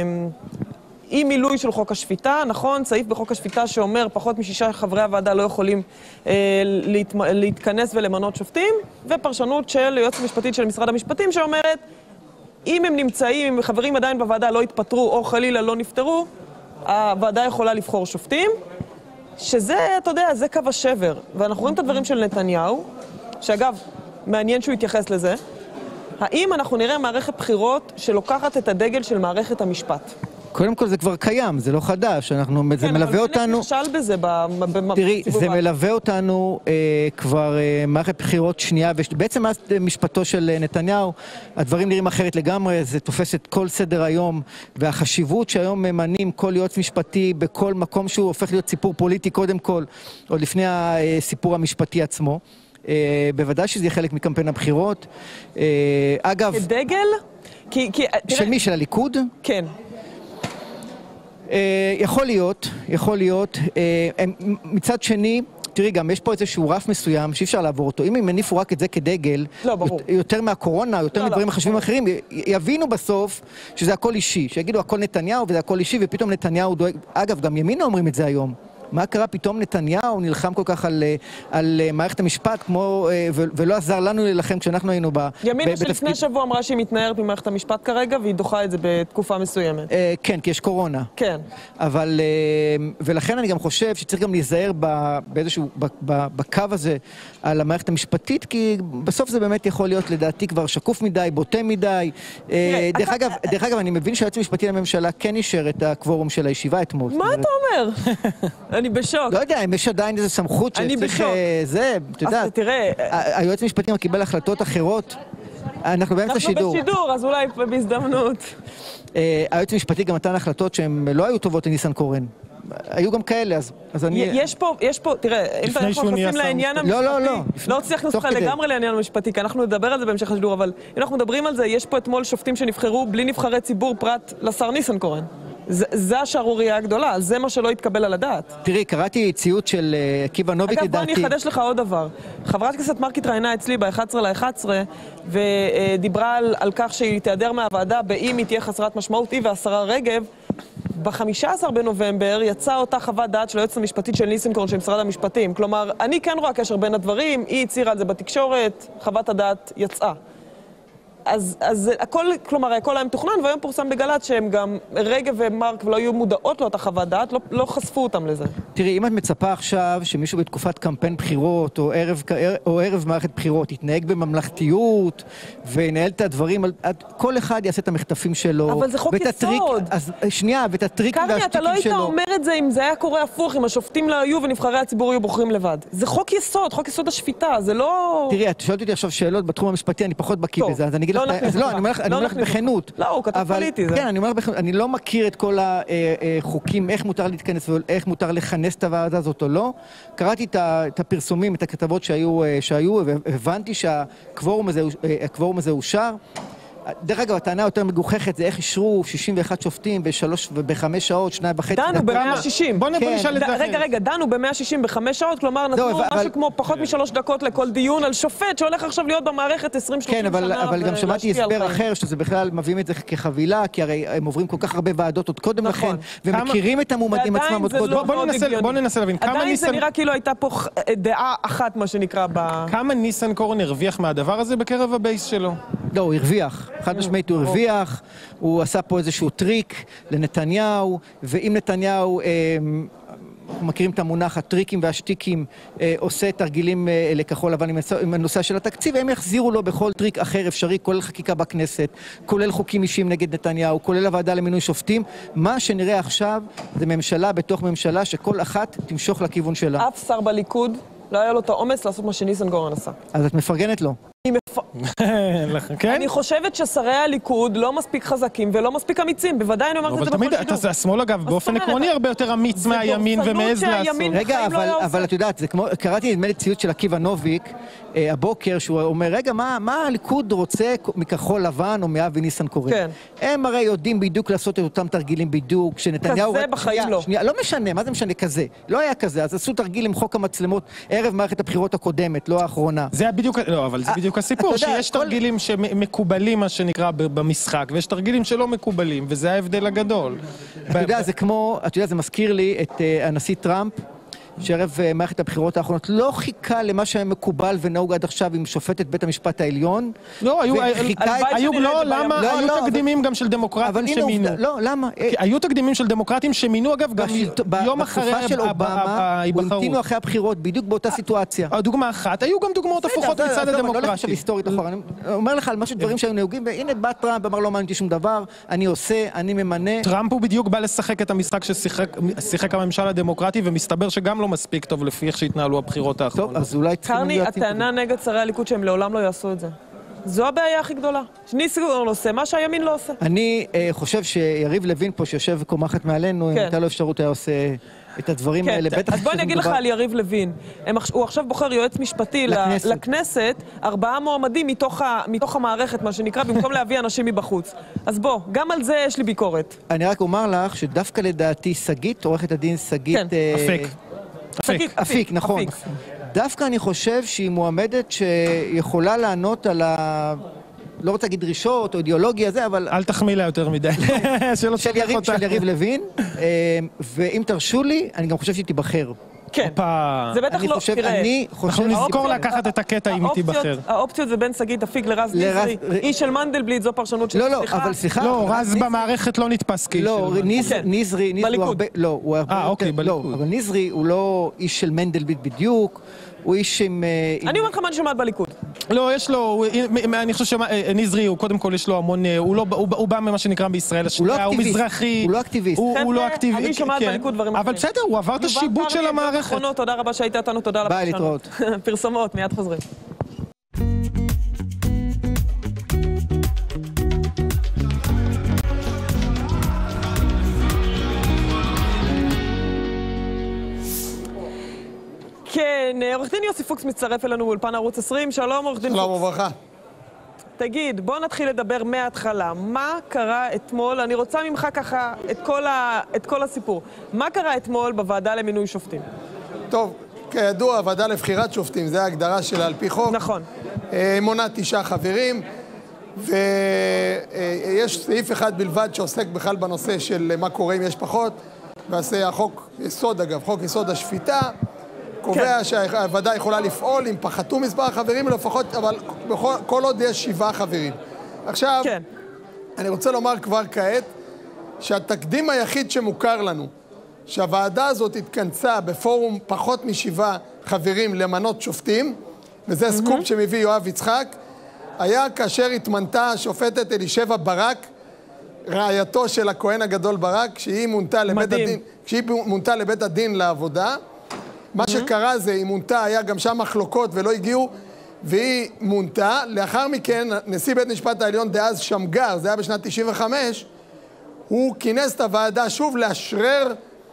אי מילוי של חוק השפיטה, נכון? סעיף בחוק השפיטה שאומר פחות משישה חברי הוועדה לא יכולים אה, להת... להתכנס ולמנות שופטים, ופרשנות של יועצת משפטית של משרד המשפטים שאומרת, אם הם נמצאים, אם חברים עדיין בוועדה לא התפטרו או חלילה לא נפטרו, הוועדה יכולה לבחור שופטים, שזה, אתה יודע, זה קו השבר. ואנחנו רואים את הדברים של נתניהו, שאגב, מעניין שהוא יתייחס לזה, האם אנחנו נראה מערכת בחירות שלוקחת את הדגל של מערכת המשפט? קודם כל זה כבר קיים, זה לא חדש, אנחנו, זה מלווה אותנו... כן, אבל נכשל בזה ב... תראי, זה מלווה אותנו אה, כבר אה, מערכת בחירות שנייה, ובעצם אז משפטו של נתניהו, הדברים נראים אחרת לגמרי, זה תופס את כל סדר היום, והחשיבות שהיום ממנים כל יועץ משפטי בכל מקום שהוא הופך להיות סיפור פוליטי קודם כל, עוד לפני הסיפור המשפטי עצמו. אה, בוודאי שזה יהיה חלק מקמפיין הבחירות. אה, אגב... כדגל? כי, כי, של תראה... מי? של הליכוד? כן. Uh, יכול להיות, יכול להיות. Uh, מצד שני, תראי גם, יש פה איזשהו רף מסוים שאי אפשר לעבור אותו. אם הם מניפו רק את זה כדגל, לא, ברור. יותר מהקורונה, יותר לא, מדברים לא, חשובים ברור. אחרים, יבינו בסוף שזה הכל אישי. שיגידו הכל נתניהו וזה הכל אישי, ופתאום נתניהו דואג... אגב, גם ימינה אומרים את זה היום. מה קרה? פתאום נתניהו נלחם כל כך על, על מערכת המשפט, כמו, ולא עזר לנו להילחם כשאנחנו היינו ב... ימינה שלפני שבוע אמרה שהיא מתנערת ממערכת המשפט כרגע, והיא דוחה את זה בתקופה מסוימת. כן, כי יש קורונה. כן. אבל, ולכן אני גם חושב שצריך גם להיזהר באיזשהו, בקו הזה על המערכת המשפטית, כי בסוף זה באמת יכול להיות לדעתי כבר שקוף מדי, בוטה מדי. דרך אגב, דרך אגב, אני מבין שהיועץ המשפטי לממשלה כן אישר את הקוורום של הישיבה אתמול. מה אתה אומר? אני בשוק. לא יודע, אם יש עדיין איזו סמכות שצריך... זה, אתה יודע, תראה... היועץ המשפטי מקיבל החלטות אחרות, אנחנו באמצע שידור. אנחנו בשידור, אז אולי בהזדמנות. היועץ המשפטי גם נתן החלטות שהן לא היו טובות לניסנקורן. היו גם כאלה, אז אני... יש פה, יש פה, תראה, אם אנחנו נכנסים לעניין המשפטי... לא, לא, לא. לא צריך להכניס אותך לגמרי לעניין המשפטי, כי אנחנו נדבר על זה בהמשך השידור, אבל אם אנחנו מדברים על זה, יש פה אתמול שופטים שנבחרו בלי נבחרי ציבור פרט לשר ניסנקורן. זה השערוריה הגדולה, זה מה שלא יתקבל על הדעת. תראי, קראתי ציוט של עקיבא נוביק לדעתי. אגב, בוא אני אחדש לך עוד דבר. חברת הכנסת מרק התראיינה אצלי ב-אחד עשר לאחד עשר, ודיברה על, על כך שהיא תיעדר מהוועדה, באם היא תהיה חסרת משמעות, היא והשרה רגב. ב-חמישה עשר בנובמבר יצאה אותה חוות דעת של היועצת המשפטית של ניסנקורן של משרד המשפטים. כלומר, אני כן רואה קשר בין הדברים, היא הצהירה על זה בתקשורת, חוות הדעת יצאה. אז, אז הכל, כלומר, הכל היה מתוכנן, והיום פורסם בגל"צ שהם גם, רגב ומרק ולא היו מודעות לאותה חוות דעת, לא, לא חשפו אותם לזה. תראי, אם את מצפה עכשיו שמישהו בתקופת קמפיין בחירות או ערב, או ערב מערכת בחירות יתנהג בממלכתיות וינהל את הדברים, כל אחד יעשה את המחטפים שלו. אבל זה חוק יסוד. אז שנייה, ואת הטריקים קרני, והשטיקים שלו. אתה לא היית אומר את זה אם זה היה קורה הפוך, אם השופטים לא היו ונבחרי הציבור היו בוחרים לבד. זה חוק יסוד, חוק יסוד השפיטה, זה לא... תראי, את שואלת אותי עכשיו שאלות בתחום המשפטי, אני פחות בקיא בזה, אז אני אגיד לך, לא, אני אומר לך, אני אומר לך בכנות. לא, הוא כתב פוליטי, זה. כן, אני אומר לך בכנות, אני לא מכיר את כל החוקים, איך מותר להתכנס ואיך מותר לכנס את הוועדה הזאת או לא. קראתי את הפרסומים, את הכתבות שהיו, והבנתי שהקוורום הזה אושר. דרך אגב, הטענה יותר מגוחכת זה איך אישרו שישים ואחד שופטים בשלוש ובחמש שעות, שניים וחצי. דנו ב-מאה ושישים. בוא נשאל את זה אחר. רגע, רגע, דנו ב-מאה ושישים בחמש שעות, כלומר נתנו משהו כמו פחות משלוש דקות לכל דיון על שופט שהולך עכשיו להיות במערכת עשרים שלושים שנה. כן, אבל גם שמעתי הסבר אחר, שזה בכלל מביאים את זה כחבילה, כי הרי הם עוברים כל כך הרבה ועדות עוד קודם לכן, ומכירים את המועמדים עצמם עוד קודם. בוא ננסה להבין. עדיין זה נראה כאילו הייתה פה דעה אחת, מה שנקרא, ב... כמה ניסנקורן הרוויח מהדבר הזה בקרב הבייס שלו? לא, הוא הרוויח. חד משמעית הוא הרוויח, הוא עשה פה איזשהו טריק לנתניהו, ואם נתניהו, אה, מכירים את המונח, הטריקים והשטיקים, אה, עושה תרגילים אה, לכחול לבן עם, עם הנושא של התקציב, הם יחזירו לו בכל טריק אחר אפשרי, כולל חקיקה בכנסת, כולל חוקים אישיים נגד נתניהו, כולל הוועדה למינוי שופטים. מה שנראה עכשיו זה ממשלה בתוך ממשלה שכל אחת תמשוך לכיוון שלה. אף שר בליכוד לא היה לו את האומץ לעשות מה שניסנקורן עשה. אז את מפרגנת לו. אני חושבת ששרי הליכוד לא מספיק חזקים ולא מספיק אמיצים, בוודאי אני אומרת את זה בכל שידור. השמאל אגב באופן עקרוני הרבה יותר אמיץ מהימין ומעז לעשות. רגע, אבל את יודעת, קראתי נדמה לי ציוץ של עקיבא נוביק הבוקר, שהוא אומר, רגע, מה הליכוד רוצה מכחול לבן או מאבי ניסנקורן? הם הרי יודעים בדיוק לעשות את אותם תרגילים בדיוק, שנתניהו... כזה בחיים לא. לא משנה, מה זה משנה כזה? לא היה כזה, אז עשו תרגיל עם חוק המצלמות ערב מערכת הבחירות הקודמת, לא האחרונה. זה בדיוק, לא, אבל זה בדיוק הסיפור, שיש תרגילים שמקובלים, מה שנקרא, במשחק, ויש תרגילים שלא מקובלים, וזה ההבדל הגדול. אתה יודע, זה כמו, אתה יודע, זה מזכיר לי את הנשיא טראמפ, שערב מערכת הבחירות האחרונות לא חיכה למה שהיה מקובל ונהוג עד עכשיו עם שופטת בית המשפט העליון. לא, היו, לא, למה, היו תקדימים גם של דמוקרטים שמינו. לא, למה? היו תקדימים של דמוקרטים שמינו, אגב, גם יום אחרי בתקופה של אובמה, הוא המתינו אחרי הבחירות, בדיוק באותה סיטואציה. דוגמה אחת, היו גם דוגמאות הפוכות מצד הדמוקרטים. לא לחשב היסטורית אחורה, אני אומר לך על משהו דברים שהיו נהוגים, והנה בא טראמפ, אמר לא מעניין אותי שום דבר, אני עושה, אני ממנה. טראמפ הוא בדיוק בא לשחק את המשחק ששיחק הממשל הדמוקרטי, ומסתבר שגם לא מספיק טוב לפי איך שהתנהלו הבחירות האחרונות. טוב, אז אולי... קרני, הטענה נגד שרי הליכוד שהם לעולם לא יעשו את זה. זו הבעיה הכי גדולה. שניסנקורן עושה מה שהימין לא עושה. אני חושב שיריב לוין פה, שיושב קומחת מעלינו, אם הייתה לו אפשרות היה עושה את הדברים האלה. אז בוא אני אגיד לך על יריב לוין. הוא עכשיו בוחר יועץ משפטי לכנסת, ארבעה מועמדים מתוך המערכת, מה שנקרא, במקום להביא אנשים מבחוץ. אז בוא, גם על זה יש לי ביקורת. אני רק אומר לך שדווקא לדעתי שגית, עורכת הדין שגית... אפק. אפיק, אפיק, נכון. דווקא אני חושב שהיא מועמדת שיכולה לענות על ה... לא רוצה להגיד דרישות או אידיאולוגיה זה, אבל... אל תחמיא לה יותר מדי. של יריב לוין, ואם תרשו לי, אני גם חושב שהיא תיבחר. כן, זה בטח לא, תראה. אנחנו נזכור לקחת את הקטע אם היא תיבחר. האופציות זה בין שגית אפיק לרז נזרי. איש של מנדלבליט, זו פרשנות של... לא, לא, אבל סליחה. לא, רז במערכת לא נתפס כאיש של מנדלבליט. לא, נזרי, נזרי הוא הרבה... לא, הוא הרבה... אה, אוקיי, בליכוד. אבל נזרי הוא לא איש של מנדלבליט בדיוק. הוא איש עם... אני אומר לך מה אני שומעת בליכוד. לא, יש לו, אני חושב שנזרי, הוא קודם כל יש לו המון, הוא בא ממה שנקרא בישראל השנייה, הוא מזרחי. הוא לא אקטיביסט. הוא לא אקטיביסט. אני שומעת בליכוד דברים אחרים. אבל בסדר, הוא עבר את השיבוט של המערכת. תודה רבה שהיית איתנו, תודה רבה. ביי, להתראות. פרסומות, מיד חוזרים. כן, עורך דין יוסי פוקס מצטרף אלינו באולפן ערוץ עשרים, שלום עורך דין פוקס. שלום וברכה. תגיד, בוא נתחיל לדבר מההתחלה. מה קרה אתמול? אני רוצה ממך ככה את כל, ה... את כל הסיפור. מה קרה אתמול בוועדה למינוי שופטים? טוב, כידוע, הוועדה לבחירת שופטים, זה ההגדרה שלה על פי חוק. נכון. מונה תשעה חברים, ויש סעיף אחד בלבד שעוסק בכלל בנושא של מה קורה אם יש פחות, ועשה החוק יסוד אגב, חוק יסוד השפיטה, קובע שהוועדה יכולה לפעול אם פחתו מספר החברים לפחות, אבל בכל, כל עוד יש שבעה חברים. עכשיו, כן. אני רוצה לומר כבר כעת, שהתקדים היחיד שמוכר לנו, שהוועדה הזאת התכנסה בפורום פחות משבעה חברים למנות שופטים, וזה סקופ שמביא יואב יצחק, היה כאשר התמנתה השופטת אלישבע ברק, רעייתו של הכהן הגדול ברק, שהיא מונתה לבית הדין, כשהיא מונתה לבית הדין לעבודה. מה שקרה זה, היא מונתה, היה גם שם מחלוקות ולא הגיעו, והיא מונתה. לאחר מכן, נשיא בית משפט העליון דאז שמגר, זה היה בשנת תשעים וחמש, הוא כינס את הוועדה שוב לאשרר,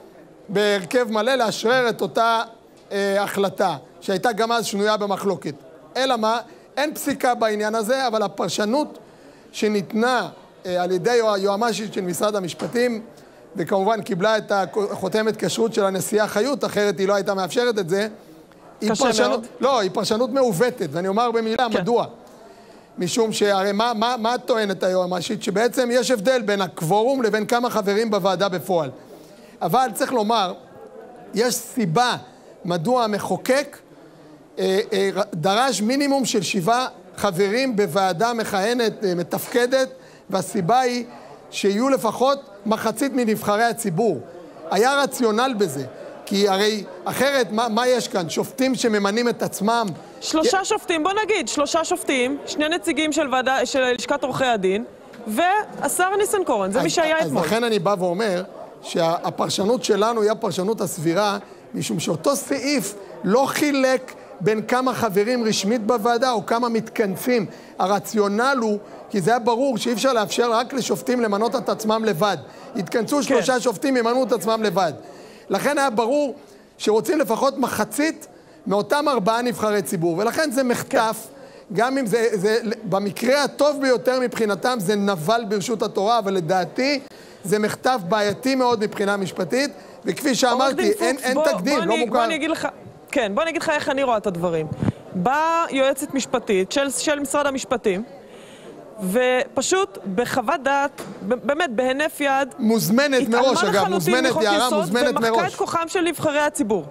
בהרכב מלא, לאשרר את אותה אה, החלטה, שהייתה גם אז שנויה במחלוקת. אלא מה? אין פסיקה בעניין הזה, אבל הפרשנות שניתנה אה, על ידי היועמ"שית של משרד המשפטים, וכמובן קיבלה את החותמת כשרות של הנשיאה חיות, אחרת היא לא הייתה מאפשרת את זה. היא פרשנות, לא, היא פרשנות מעוותת, ואני אומר במילה, כן. מדוע? משום שהרי מה, מה, מה טוענת היועמ"שית? שבעצם יש הבדל בין הקוורום לבין כמה חברים בוועדה בפועל. אבל צריך לומר, יש סיבה מדוע המחוקק אה, אה, דרש מינימום של שבעה חברים בוועדה מכהנת, אה, מתפקדת, והסיבה היא שיהיו לפחות מחצית מנבחרי הציבור. היה רציונל בזה, כי הרי אחרת, מה, מה יש כאן? שופטים שממנים את עצמם? שלושה י... שופטים, בוא נגיד, שלושה שופטים, שני נציגים של, ועדה, של לשכת עורכי הדין, והשר ניסנקורן, זה אז, מי שהיה אז אתמול. אז לכן אני בא ואומר שהפרשנות שלנו היא הפרשנות הסבירה, משום שאותו סעיף לא חילק בין כמה חברים רשמית בוועדה או כמה מתכנסים. הרציונל הוא, כי זה היה ברור שאי אפשר לאפשר רק לשופטים למנות את עצמם לבד. התכנסו כן. שלושה שופטים, ימנו את עצמם לבד. לכן היה ברור שרוצים לפחות מחצית מאותם ארבעה נבחרי ציבור, ולכן זה מחטף, כן. גם אם זה, זה, במקרה הטוב ביותר מבחינתם זה נבל ברשות התורה, אבל לדעתי זה מחטף בעייתי מאוד מבחינה משפטית, וכפי שאמרתי, אין, אין בוא, תקדים, בוא לא אני, מוכר. בוא אני אגיד לך, כן, בוא אני אגיד לך איך אני רואה את הדברים. באה יועצת משפטית של, של משרד המשפטים, ופשוט בחוות דעת, באמת בהינף יד, מוזמנת מראש, אגב, מוזמנת יערה, מוזמנת מראש. ומחקה את כוחם של נבחרי הציבור.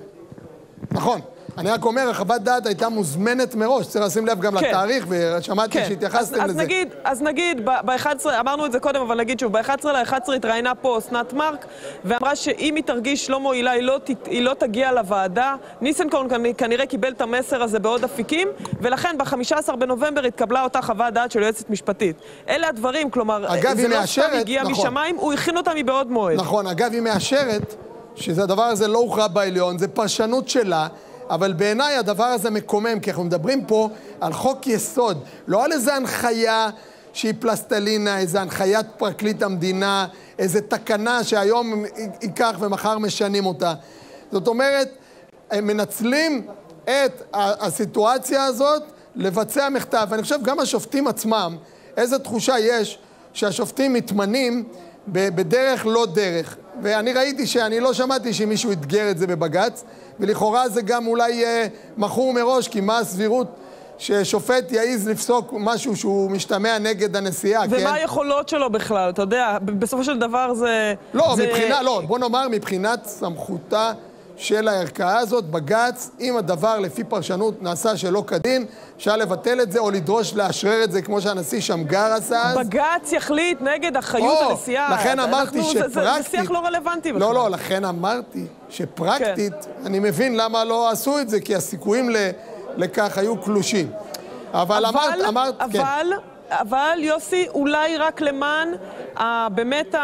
נכון. אני רק אומר, החוות דעת הייתה מוזמנת מראש, צריך לשים לב גם כן. לתאריך, ושמעתי כן. שהתייחסתם אז, לזה. אז נגיד, אז נגיד, ב-אחד עשר, אמרנו את זה קודם, אבל נגיד שוב, ב-אחד עשר לאחד עשר התראיינה פה אסנת מארק, ואמרה שאם היא תרגיש לא מועילה, היא לא, היא לא תגיע לוועדה. ניסנקורן כנראה קיבל את המסר הזה בעוד אפיקים, ולכן ב-חמישה עשר בנובמבר התקבלה אותה חוות דעת של יועצת משפטית. אלה הדברים, כלומר, אגב, זה היא לא מאשרת, סתם הגיע נכון. משמיים, הוא הכין אותה מבעוד מועד. נכון, אגב, היא מאשרת שהדבר הזה לא הוכרע בעליון, זה פרשנות שלה, אבל בעיניי הדבר הזה מקומם, כי אנחנו מדברים פה על חוק יסוד, לא על איזו הנחיה שהיא פלסטלינה, איזו הנחיית פרקליט המדינה, איזו תקנה שהיום ייקח ומחר משנים אותה. זאת אומרת, הם מנצלים את הסיטואציה הזאת לבצע מחטף. ואני חושב גם השופטים עצמם, איזו תחושה יש שהשופטים מתמנים בדרך לא דרך. ואני ראיתי שאני לא שמעתי שמישהו יתגר את זה בבג"ץ, ולכאורה זה גם אולי אה, מכור מראש, כי מה הסבירות ששופט יעיז לפסוק משהו שהוא משתמע נגד הנשיאה, ומה כן? היכולות שלו בכלל, אתה יודע, בסופו של דבר זה... לא, זה... מבחינה, לא, בוא נאמר, מבחינת סמכותה של הערכאה הזאת, בג"ץ, אם הדבר לפי פרשנות נעשה שלא כדין, אפשר לבטל את זה או לדרוש לאשרר את זה כמו שהנשיא שמגר עשה אז. בג"ץ יחליט נגד אחריות או, הנשיאה. לכן אמרתי אנחנו, שפרקטית... זה, זה, זה שיח לא רלוונטי בכלל. לא, לא, לכן אמרתי שפרקטית, כן. אני מבין למה לא עשו את זה, כי הסיכויים ל, לכך היו קלושים. אבל, אבל אמרת, אמרת, אבל, כן. אבל, אבל, יוסי, אולי רק למען ה, באמת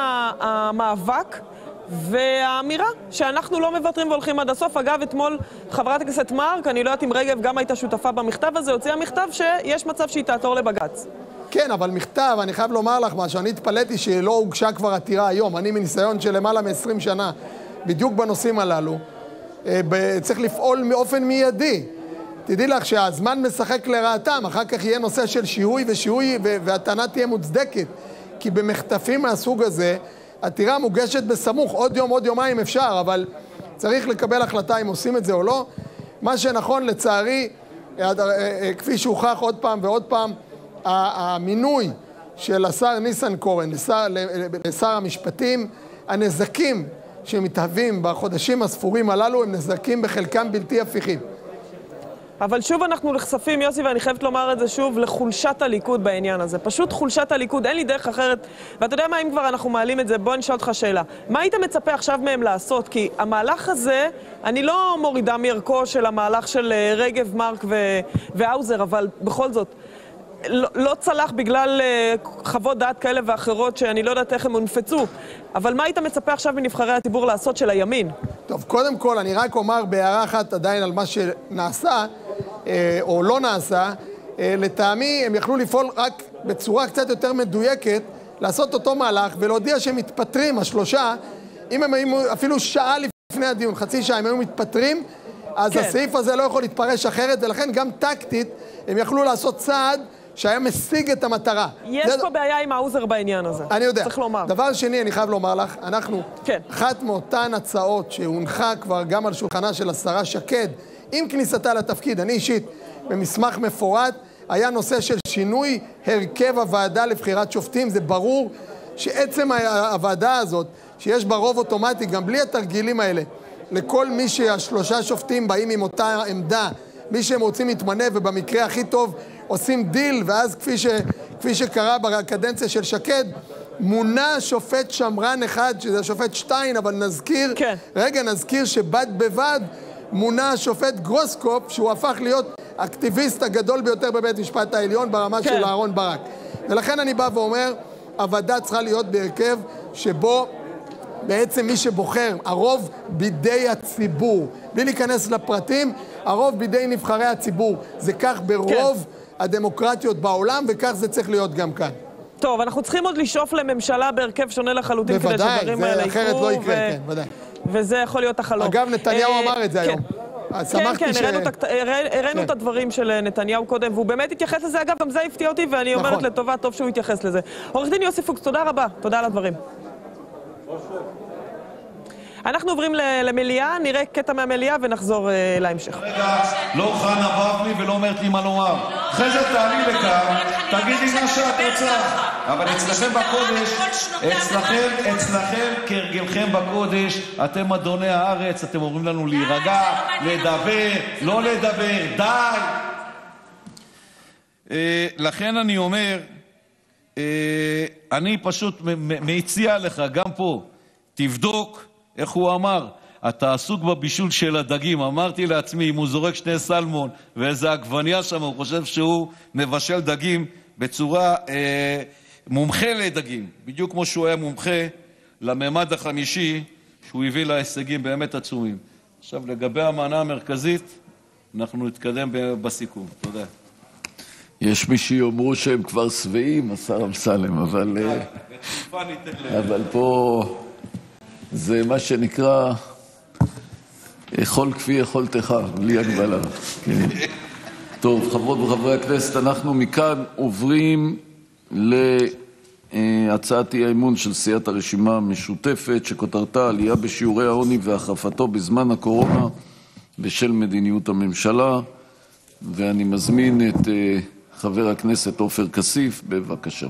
המאבק, והאמירה שאנחנו לא מוותרים והולכים עד הסוף. אגב, אתמול חברת הכנסת מארק, אני לא יודעת אם רגב גם הייתה שותפה במכתב הזה, הוציאה מכתב שיש מצב שהיא תעתור לבג"ץ. כן, אבל מכתב, אני חייב לומר לך משהו, אני התפלאתי שלא הוגשה כבר עתירה היום. אני מניסיון של למעלה מ-עשרים שנה, בדיוק בנושאים הללו, צריך לפעול מאופן מיידי. תדעי לך שהזמן משחק לרעתם, אחר כך יהיה נושא של שיהוי ושיהוי, והטענה תהיה מוצדקת. כי במכתפים מהסוג הזה, עתירה מוגשת בסמוך, עוד יום, עוד יומיים אפשר, אבל צריך לקבל החלטה אם עושים את זה או לא. מה שנכון, לצערי, כפי שהוכח עוד פעם ועוד פעם, המינוי של השר ניסנקורן לשר, לשר המשפטים, הנזקים שמתהווים בחודשים הספורים הללו הם נזקים בחלקם בלתי הפיכים. אבל שוב אנחנו נחשפים, יוסי, ואני חייבת לומר את זה שוב, לחולשת הליכוד בעניין הזה. פשוט חולשת הליכוד, אין לי דרך אחרת. ואתה יודע מה, אם כבר אנחנו מעלים את זה, בוא נשאל אותך שאלה. מה היית מצפה עכשיו מהם לעשות? כי המהלך הזה, אני לא מורידה מערכו של המהלך של רגב, מרק ו- ואוזר, אבל בכל זאת, לא, לא צלח בגלל uh, חוות דעת כאלה ואחרות שאני לא יודעת איך הם הונפצו. אבל מה היית מצפה עכשיו מנבחרי הציבור לעשות של הימין? טוב, קודם כל, אני רק אומר בהערה אחת עדיין על מה שנעשה, אה, או לא נעשה. אה, לטעמי, הם יכלו לפעול רק בצורה קצת יותר מדויקת, לעשות אותו מהלך ולהודיע שהם מתפטרים, השלושה. אם הם היו אפילו שעה לפני הדיון, חצי שעה, הם היו מתפטרים, אז כן. הסעיף הזה לא יכול להתפרש אחרת, ולכן גם טקטית הם יכלו לעשות צעד שהיה משיג את המטרה. יש זה... פה בעיה עם האוזר בעניין הזה. אני יודע. צריך לומר. דבר שני, אני חייב לומר לך, אנחנו, כן. אחת מאותן הצעות שהונחה כבר גם על שולחנה של השרה שקד, עם כניסתה לתפקיד, אני אישית, במסמך מפורט, היה נושא של שינוי הרכב הוועדה לבחירת שופטים. זה ברור שעצם הוועדה הזאת, שיש בה רוב אוטומטי, גם בלי התרגילים האלה, לכל מי שהשלושה שופטים באים עם אותה עמדה, מי שהם רוצים להתמנה, ובמקרה הכי טוב עושים דיל, ואז כפי, ש, כפי שקרה בקדנציה של שקד, מונה שופט שמרן אחד, שזה שופט שטיין, אבל נזכיר, כן. רגע, נזכיר שבד בבד מונה שופט גרוסקופ, שהוא הפך להיות אקטיביסט הגדול ביותר בבית משפט העליון, ברמה כן. של אהרון ברק. ולכן אני בא ואומר, הוועדה צריכה להיות בהרכב שבו בעצם מי שבוחר, הרוב בידי הציבור. בלי להיכנס לפרטים, הרוב בידי נבחרי הציבור. זה כך ברוב כן. הדמוקרטיות בעולם, וכך זה צריך להיות גם כאן. טוב, אנחנו צריכים עוד לשאוף לממשלה בהרכב שונה לחלוטין, בוודאי, כדי שדברים האלה יקרו. אחרת לא יקרה, ו... כן, ודאי. וזה יכול להיות החלום. אגב, נתניהו אה, אמר את זה כן. היום. כן, כן, ש... הראינו, את, הראינו כן. את הדברים של נתניהו קודם, והוא באמת התייחס לזה. אגב, גם זה הפתיע אותי, ואני אומרת נכון. לטובה, טוב שהוא התייחס לזה. עורך דין יוסי פוקס, תודה רבה. תודה על הדברים. אנחנו עוברים למליאה, נראה קטע מהמליאה ונחזור uh, להמשך. רגע, לא חנה בבלי ולא אומרת לי מה לומר. אחרי זה תעלי לכאן, תגידי מה שאת רוצה. אבל אצלכם בקודש, אצלכם, אצלכם כהרגלכם בקודש, אתם אדוני הארץ, אתם אומרים לנו להירגע, לדבר, לא לדבר, די. לכן אני אומר, אני פשוט מציע לך, גם פה, תבדוק, איך הוא אמר, אתה עסוק בבישול של הדגים. אמרתי לעצמי, אם הוא זורק שני סלמון ואיזה עגבניה שם, הוא חושב שהוא מבשל דגים בצורה אה, מומחה לדגים, בדיוק כמו שהוא היה מומחה לממד החמישי, שהוא הביא להישגים באמת עצומים. עכשיו, לגבי המענה המרכזית, אנחנו נתקדם בסיכום. תודה. יש מי שיאמרו שהם כבר שבעים, השר אמסלם, אבל, אבל פה זה מה שנקרא אכול כפי יכולתך, בלי הגבלה. כן. טוב, חברות וחברי הכנסת, אנחנו מכאן עוברים להצעת האי-אמון של סיעת הרשימה המשותפת, שכותרתה עלייה בשיעורי העוני והחרפתו בזמן הקורונה בשל מדיניות הממשלה. ואני מזמין את חבר הכנסת עופר כסיף, בבקשה.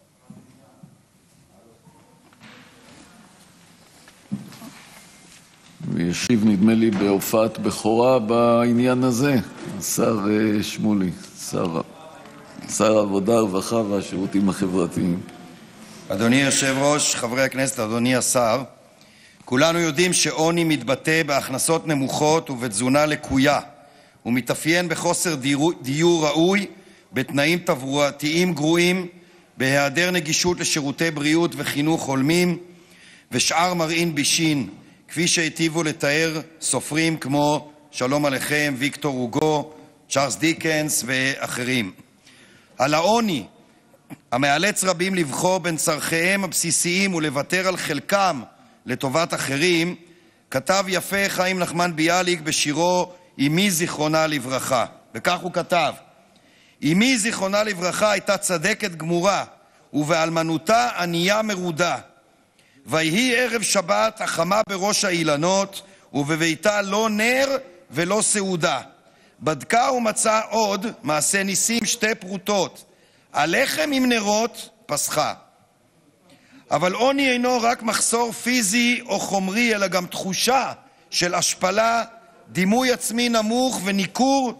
וישיב, נדמה לי, בהופעת בכורה בעניין הזה, השר שמולי, שר, שר העבודה, הרווחה והשירותים החברתיים. אדוני יושב-ראש, חברי הכנסת, אדוני השר, כולנו יודעים שעוני מתבטא בהכנסות נמוכות ובתזונה לקויה. הוא מתאפיין בחוסר דיור, דיור ראוי, בתנאים תברואתיים גרועים, בהיעדר נגישות לשירותי בריאות וחינוך הולמים, ושאר מרעין בישין, כפי שהיטיבו לתאר סופרים כמו שלום עליכם, ויקטור הוגו, צ'ארלס דיקנס ואחרים. על העוני, המאלץ רבים לבחור בין צורכיהם הבסיסיים ולוותר על חלקם לטובת אחרים, כתב יפה חיים נחמן ביאליק בשירו אמי זיכרונה לברכה, וכך הוא כתב: אמי זיכרונה לברכה הייתה צדקת גמורה, ובאלמנותה ענייה מרודה. ויהי ערב שבת החמה בראש האילנות, ובביתה לא נר ולא סעודה. בדקה ומצאה עוד מעשה ניסים שתי פרוטות, הלחם עם נרות פסחה. אבל עוני אינו רק מחסור פיזי או חומרי, אלא גם תחושה של השפלה, דימוי עצמי נמוך וניכור,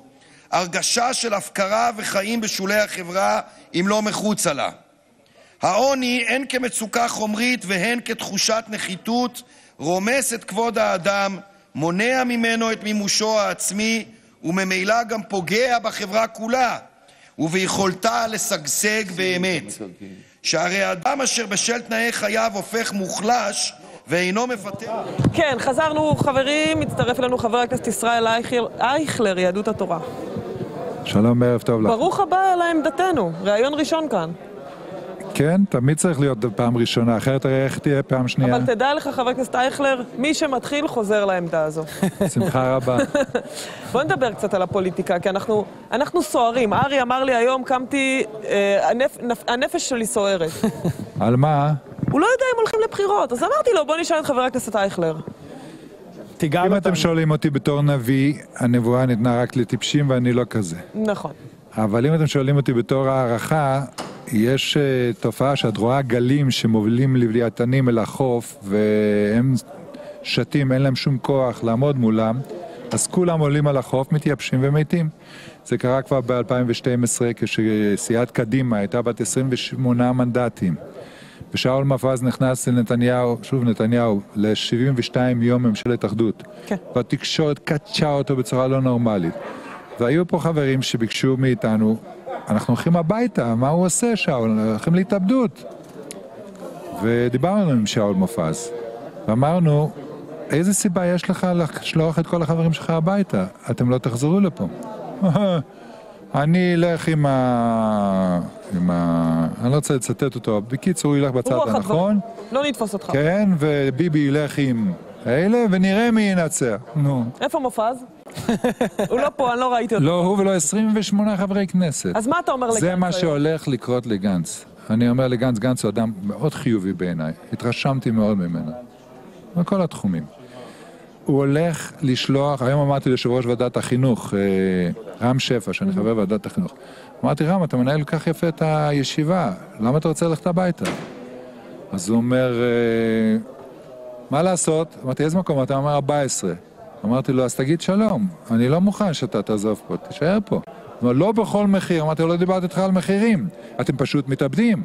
הרגשה של הפקרה וחיים בשולי החברה, אם לא מחוצה לה. העוני, הן כמצוקה חומרית והן כתחושת נחיתות, רומס את כבוד האדם, מונע ממנו את מימושו העצמי, וממילא גם פוגע בחברה כולה, וביכולתה לשגשג באמת. שהרי האדם אשר בשל תנאי חייו הופך מוחלש, ואינו מפתח. כן, חזרנו חברים, מצטרף אלינו חבר הכנסת ישראל אייכלר, יהדות התורה. שלום, ערב טוב לך. ברוך הבא לעמדתנו, ראיון ראשון כאן. כן, תמיד צריך להיות פעם ראשונה, אחרת הרי איך תהיה פעם שנייה. אבל תדע לך חבר הכנסת אייכלר, מי שמתחיל חוזר לעמדה הזו. שמחה רבה. בוא נדבר קצת על הפוליטיקה, כי אנחנו, אנחנו סוערים. ארי אמר לי היום, קמתי, אה, הנפ, נפ, הנפש שלי סוערת. על מה? הוא לא יודע אם הולכים לבחירות, אז אמרתי לו, בוא נשאל את חבר הכנסת אייכלר. אם אתם שואלים אותי בתור נביא, הנבואה ניתנה רק לטיפשים ואני לא כזה. נכון. אבל אם אתם שואלים אותי בתור הערכה, יש uh, תופעה שאת רואה גלים שמובילים לוויתנים אל החוף והם שתים, אין להם שום כוח לעמוד מולם, אז כולם עולים על החוף, מתייבשים ומתים. זה קרה כבר ב-אלפיים ושתים עשרה כשסיעת קדימה הייתה בת עשרים ושמונה מנדטים. ושאול מופז נכנס לנתניהו, שוב נתניהו, ל-שבעים ושתיים יום ממשלת אחדות. כן. והתקשורת קדשה אותו בצורה לא נורמלית. והיו פה חברים שביקשו מאיתנו, אנחנו הולכים הביתה, מה הוא עושה שאול? הולכים להתאבדות. ודיברנו עם שאול מופז, ואמרנו, איזה סיבה יש לך לשלוח את כל החברים שלך הביתה? אתם לא תחזרו לפה. אני אלך עם ה... עם ה... אני לא רוצה לצטט אותו, בקיצור הוא ילך בצד הנכון. לא נתפוס אותך. כן, וביבי ילך עם אלה, ונראה מי ינצח. נו. איפה מופז? הוא לא פה, אני לא ראיתי אותו. לא, הוא ולא עשרים ושמונה חברי כנסת. אז מה אתה אומר לגנץ? זה מה שהולך לקרות לגנץ. אני אומר לגנץ, גנץ הוא אדם מאוד חיובי בעיניי. התרשמתי מאוד ממנו. בכל התחומים. הוא הולך לשלוח, היום אמרתי ליושב ראש ועדת החינוך, רם שפע, שאני חבר ועדת החינוך. אמרתי, רם, אתה מנהל כך יפה את הישיבה, למה אתה רוצה ללכת הביתה? אז הוא אומר, מה לעשות? אמרתי, איזה מקום? אתה אומר ארבע עשרה. אמרתי לו, אז תגיד שלום, אני לא מוכן שאתה תעזוב פה, תישאר פה. הוא אומר, לא בכל מחיר. אמרתי לו, לא דיברתי איתך על מחירים, אתם פשוט מתאבדים.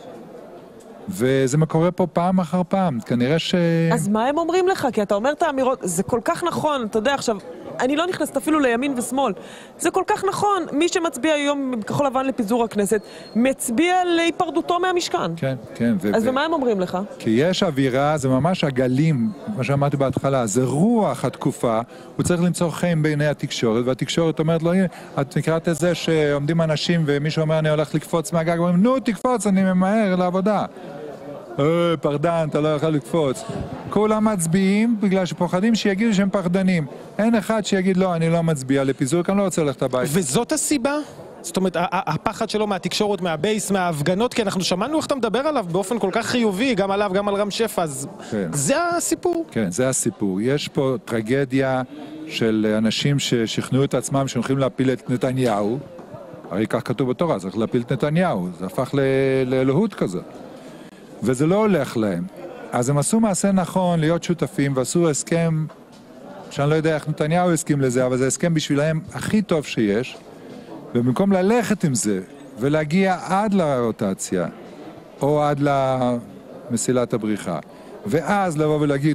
וזה מקורה פה פעם אחר פעם, כנראה ש... אז מה הם אומרים לך? כי אתה אומר את האמירות, זה כל כך נכון, אתה יודע, עכשיו, אני לא נכנסת אפילו לימין ושמאל, זה כל כך נכון, מי שמצביע היום בכחול לבן לפיזור הכנסת, מצביע להיפרדותו מהמשכן. כן, כן. אז ומה הם אומרים לך? כי יש אווירה, זה ממש הגלים, מה שאמרתי בהתחלה, זה רוח התקופה, הוא צריך למצוא חן בעיני התקשורת, והתקשורת אומרת לו, את מקראת את זה שעומדים אנשים ומישהו אומר, אני הולך לקפוץ מהגג, אומרים, נו, תקפוץ, אני ממהר לעבודה. אה, פחדן, אתה לא יכול לקפוץ. כולם מצביעים בגלל שפוחדים שיגידו שהם פחדנים. אין אחד שיגיד, לא, אני לא מצביע לפיזור, כי אני לא רוצה ללכת הביתה. וזאת הסיבה? זאת אומרת, הפחד שלו מהתקשורת, מהבייס, מההפגנות, כי אנחנו שמענו איך אתה מדבר עליו באופן כל כך חיובי, גם עליו, גם על רם שפע, אז זה הסיפור? כן, זה הסיפור. יש פה טרגדיה של אנשים ששכנעו את עצמם שהולכים להפיל את נתניהו, הרי כך כתוב בתורה, צריך להפיל את נתניהו, זה הפך לאלוהות כזאת. וזה לא הולך להם. אז הם עשו מעשה נכון להיות שותפים, ועשו הסכם, שאני לא יודע איך נתניהו הסכים לזה, אבל זה הסכם בשבילהם הכי טוב שיש, ובמקום ללכת עם זה, ולהגיע עד לרוטציה, או עד למסילת הבריחה, ואז לבוא ולהגיד,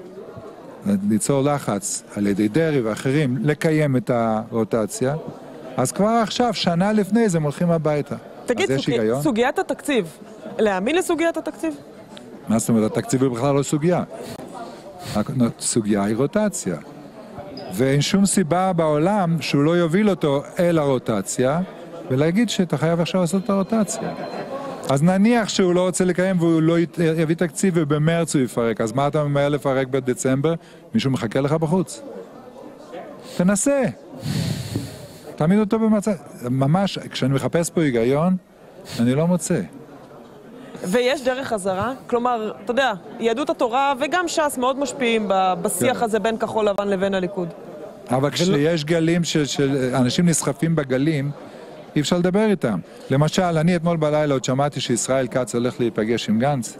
ליצור לחץ על ידי דרי ואחרים, לקיים את הרוטציה, אז כבר עכשיו, שנה לפני זה, הם הולכים הביתה. תגיד, סוגיית התקציב, להאמין לסוגיית התקציב? מה זאת אומרת? התקציב הוא בכלל לא סוגיה. הסוגיה היא רוטציה. ואין שום סיבה בעולם שהוא לא יוביל אותו אל הרוטציה, ולהגיד שאתה חייב עכשיו לעשות את הרוטציה. אז נניח שהוא לא רוצה לקיים והוא לא יביא תקציב ובמרץ הוא יפרק. אז מה אתה ממהר לפרק בדצמבר? מישהו מחכה לך בחוץ. תנסה. תעמיד אותו במצב. ממש, כשאני מחפש פה היגיון, אני לא מוצא. ויש דרך חזרה? כלומר, אתה יודע, יהדות התורה וגם ש"ס מאוד משפיעים בשיח הזה בין כחול לבן לבין הליכוד. אבל כשיש גלים שאנשים נסחפים בגלים, אי אפשר לדבר איתם. למשל, אני אתמול בלילה עוד שמעתי שישראל כץ הולך להיפגש עם גנץ.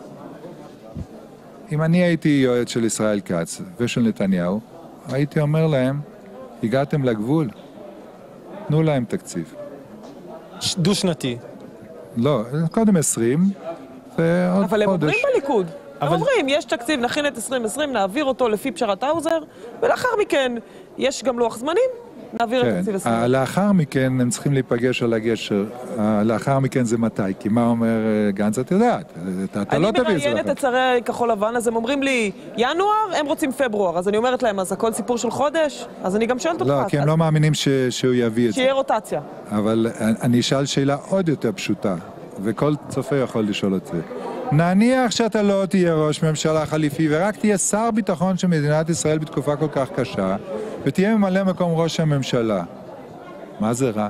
אם אני הייתי יועץ של ישראל כץ ושל נתניהו, הייתי אומר להם, הגעתם לגבול. תנו להם תקציב. דו-שנתי. לא, קודם עשרים, ועוד חודש. אבל הם אומרים בליכוד. הם אומרים, יש תקציב, נכין את עשרים עשרים, נעביר אותו לפי פשרת האוזר, ולאחר מכן יש גם לוח זמנים, נעביר את תקציב עשרים. לאחר מכן הם צריכים להיפגש על הגשר. לאחר מכן זה מתי? כי מה אומר גנץ? את יודעת, אתה לא תביא את זה. אני מראיינת את שרי כחול לבן, אז הם אומרים לי, ינואר, הם רוצים פברואר. אז אני אומרת להם, אז הכל סיפור של חודש? אז אני גם שואלת אותך. לא, כי הם לא מאמינים שהוא יביא את זה. שיהיה רוטציה. אבל אני אשאל שאלה עוד יותר פשוטה, וכל צופה יכול לשאול את זה. נניח שאתה לא תהיה ראש ממשלה חליפי, ורק תהיה שר ביטחון של מדינת ישראל בתקופה כל כך קשה, ותהיה ממלא מקום ראש הממשלה. מה זה רע?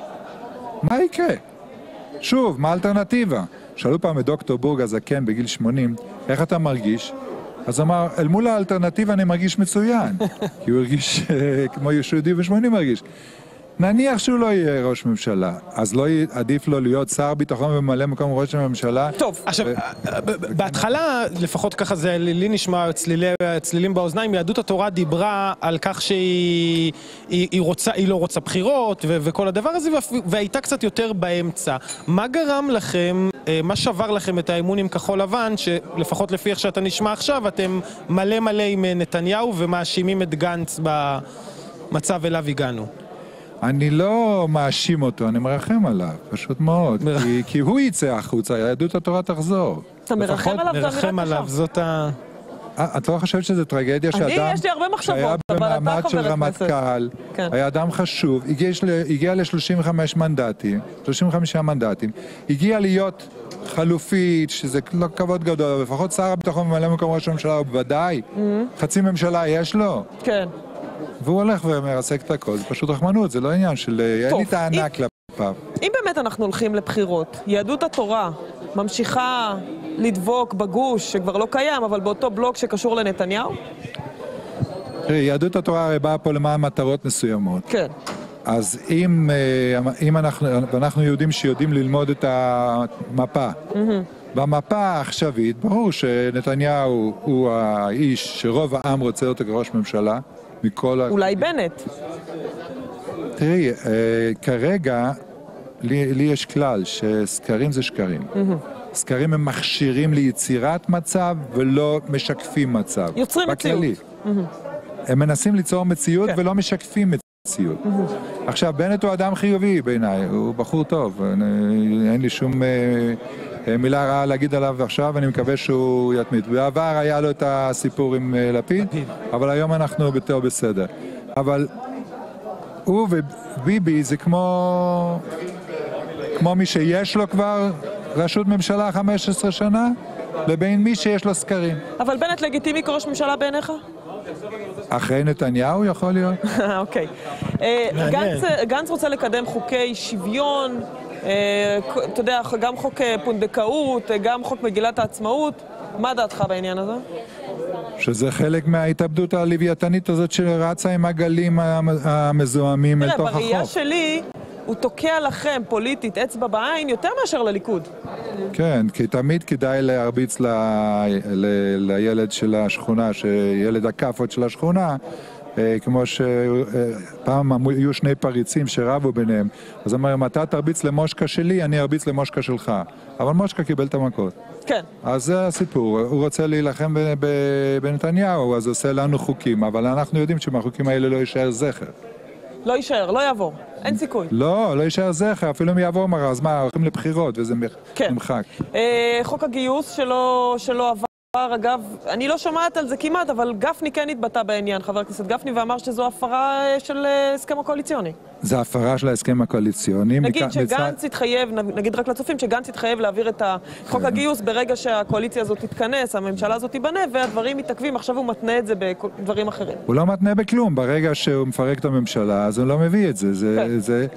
מה יקרה? שוב, מה האלטרנטיבה? שאלו פעם את דוקטור בורג הזקן בגיל שמונים, איך אתה מרגיש? אז אמר, אל מול האלטרנטיבה אני מרגיש מצוין, כי הוא הרגיש כמו יהודי ושמונים מרגיש. נניח שהוא לא יהיה ראש ממשלה, אז לא עדיף לו להיות שר ביטחון וממלא מקום ראש הממשלה? טוב, עכשיו, בהתחלה, לפחות ככה זה לי נשמע צלילים באוזניים, יהדות התורה דיברה על כך שהיא לא רוצה בחירות וכל הדבר הזה, והייתה קצת יותר באמצע. מה גרם לכם, מה שבר לכם את האמון עם כחול לבן, שלפחות לפי איך שאתה נשמע עכשיו, אתם מלא מלא עם נתניהו ומאשימים את גנץ במצב אליו הגענו? אני לא מאשים אותו, אני מרחם עליו, פשוט מאוד. כי, כי הוא יצא החוצה, יהדות התורה תחזור. אתה מרחם עליו, זה מרחם עליו, זאת ה... את לא חושבת שזה טרגדיה שאדם... אני, יש לי הרבה מחשבות, שהיה אבל אתה במעמד של חבר רמטכ"ל, כן. היה אדם חשוב, הגיע, הגיע ל-שלושים וחמישה מנדטים, שלושים וחמישה מנדטים, הגיע להיות חלופית, שזה לא כבוד גדול, לפחות שר הביטחון ממלא מקום ראש הממשלה, הוא בוודאי, mm-hmm. חצי ממשלה יש לו. כן. והוא הולך ומרסק את הכל, זה פשוט רחמנות, זה לא עניין של... אין לי טענה כלפיו. אם באמת אנחנו הולכים לבחירות, יהדות התורה ממשיכה לדבוק בגוש שכבר לא קיים, אבל באותו בלוק שקשור לנתניהו? יהדות התורה הרי באה פה למען מטרות מסוימות. כן. אז אם, אם אנחנו, ואנחנו יהודים שיודעים ללמוד את המפה, mm-hmm. במפה העכשווית, ברור שנתניהו הוא האיש שרוב העם רוצה אותו כראש ממשלה, מכל אולי בנט. תראי, כרגע לי, לי יש כלל שסקרים זה שקרים. Mm-hmm. סקרים הם מכשירים ליצירת מצב ולא משקפים מצב. יוצרים מציאות. Mm-hmm. הם מנסים ליצור מציאות כן. ולא משקפים מציאות. Mm-hmm. עכשיו, בנט הוא אדם חיובי בעיניי, הוא בחור טוב, אין לי שום מילה רעה להגיד עליו עכשיו, אני מקווה שהוא יתמיד. בעבר היה לו את הסיפור עם לפיד, אבל היום אנחנו בתור בסדר. אבל הוא וביבי זה כמו, כמו מי שיש לו כבר ראשות ממשלה חמש עשרה שנה, לבין מי שיש לו סקרים. אבל בנט לגיטימי כראש ממשלה בעיניך? אחרי נתניהו יכול להיות. אוקיי. גנץ רוצה לקדם חוקי שוויון, אתה יודע, גם חוק פונדקאות, גם חוק מגילת העצמאות. מה דעתך בעניין הזה? שזה חלק מההתאבדות הלוויתנית הזאת שרצה עם הגלים המזוהמים אל תוך החוק. תראה, בראייה שלי הוא תוקע לכם פוליטית אצבע בעין יותר מאשר לליכוד. כן, כי תמיד כדאי להרביץ ל... ל... לילד של השכונה, ילד הכפות של השכונה, כמו שפעם היו שני פריצים שרבו ביניהם, אז אמרו, אם אתה תרביץ למושקה שלי, אני ארביץ למושקה שלך. אבל מושקה קיבל את המכות. כן. אז זה הסיפור, הוא רוצה להילחם בנתניהו, אז עושה לנו חוקים, אבל אנחנו יודעים שמהחוקים האלה לא יישאר זכר. לא יישאר, לא יעבור, אין סיכוי. לא, לא יישאר זכר, אפילו אם יעבור מחר, אז מה, הולכים לבחירות וזה נמחק. חוק הגיוס שלא עבר, אגב, אני לא שומעת על זה כמעט, אבל גפני כן התבטא בעניין, חבר הכנסת גפני, ואמר שזו הפרה של הסכם הקואליציוני. זה הפרה של ההסכם הקואליציוני. נגיד שגנץ התחייב, נגיד רק לצופים, שגנץ התחייב להעביר את חוק הגיוס ברגע שהקואליציה הזאת תתכנס, הממשלה הזאת תיבנה, והדברים מתעכבים, עכשיו הוא מתנה את זה בדברים אחרים. הוא לא מתנה בכלום, ברגע שהוא מפרק את הממשלה, אז הוא לא מביא את זה. זה, זה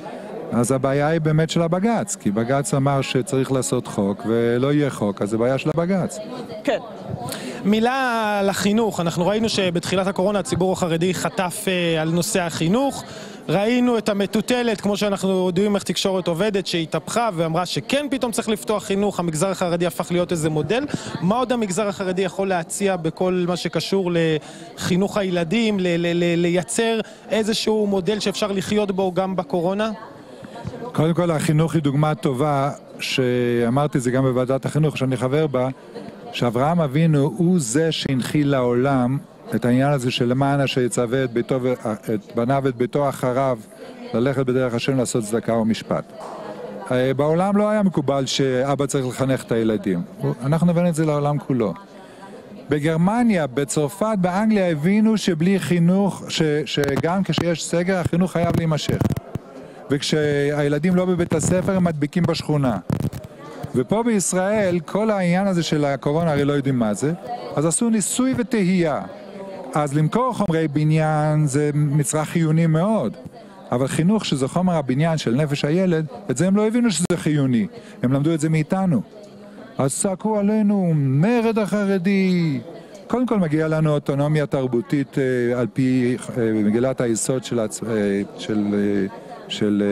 אז הבעיה היא באמת של הבג"ץ, כי בג"ץ אמר שצריך לעשות חוק ולא יהיה חוק, אז זה בעיה של הבג"ץ. כן. מילה על החינוך, אנחנו ראינו שבתחילת הקורונה הציבור החרדי חטף על נושא החינוך, ראינו את המטוטלת, כמו שאנחנו יודעים איך תקשורת עובדת, שהתהפכה ואמרה שכן פתאום צריך לפתוח חינוך, המגזר החרדי הפך להיות איזה מודל. מה עוד המגזר החרדי יכול להציע בכל מה שקשור לחינוך הילדים, ל- ל- ל- לייצר איזשהו מודל שאפשר לחיות בו גם בקורונה? קודם כל, החינוך היא דוגמה טובה, שאמרתי את זה גם בוועדת החינוך, שאני חבר בה, שאברהם אבינו הוא זה שהנחיל לעולם את העניין הזה של למען אשר יצווה את ביתו ואת בניו ואת ביתו אחריו ללכת בדרך השם לעשות צדקה ומשפט. בעולם לא היה מקובל שאבא צריך לחנך את הילדים. אנחנו הבאנו את זה לעולם כולו. בגרמניה, בצרפת, באנגליה הבינו שבלי חינוך, ש, שגם כשיש סגר החינוך חייב להימשך. וכשהילדים לא בבית הספר הם מדביקים בשכונה. ופה בישראל כל העניין הזה של הקורונה הרי לא יודעים מה זה, אז עשו ניסוי וטהייה. אז למכור חומרי בניין זה מצרך חיוני מאוד, אבל חינוך שזה חומר הבניין של נפש הילד, את זה הם לא הבינו שזה חיוני, הם למדו את זה מאיתנו. אז צעקו עלינו, מרד החרדי. קודם כל מגיעה לנו אוטונומיה תרבותית על פי מגילת היסוד של, של, של,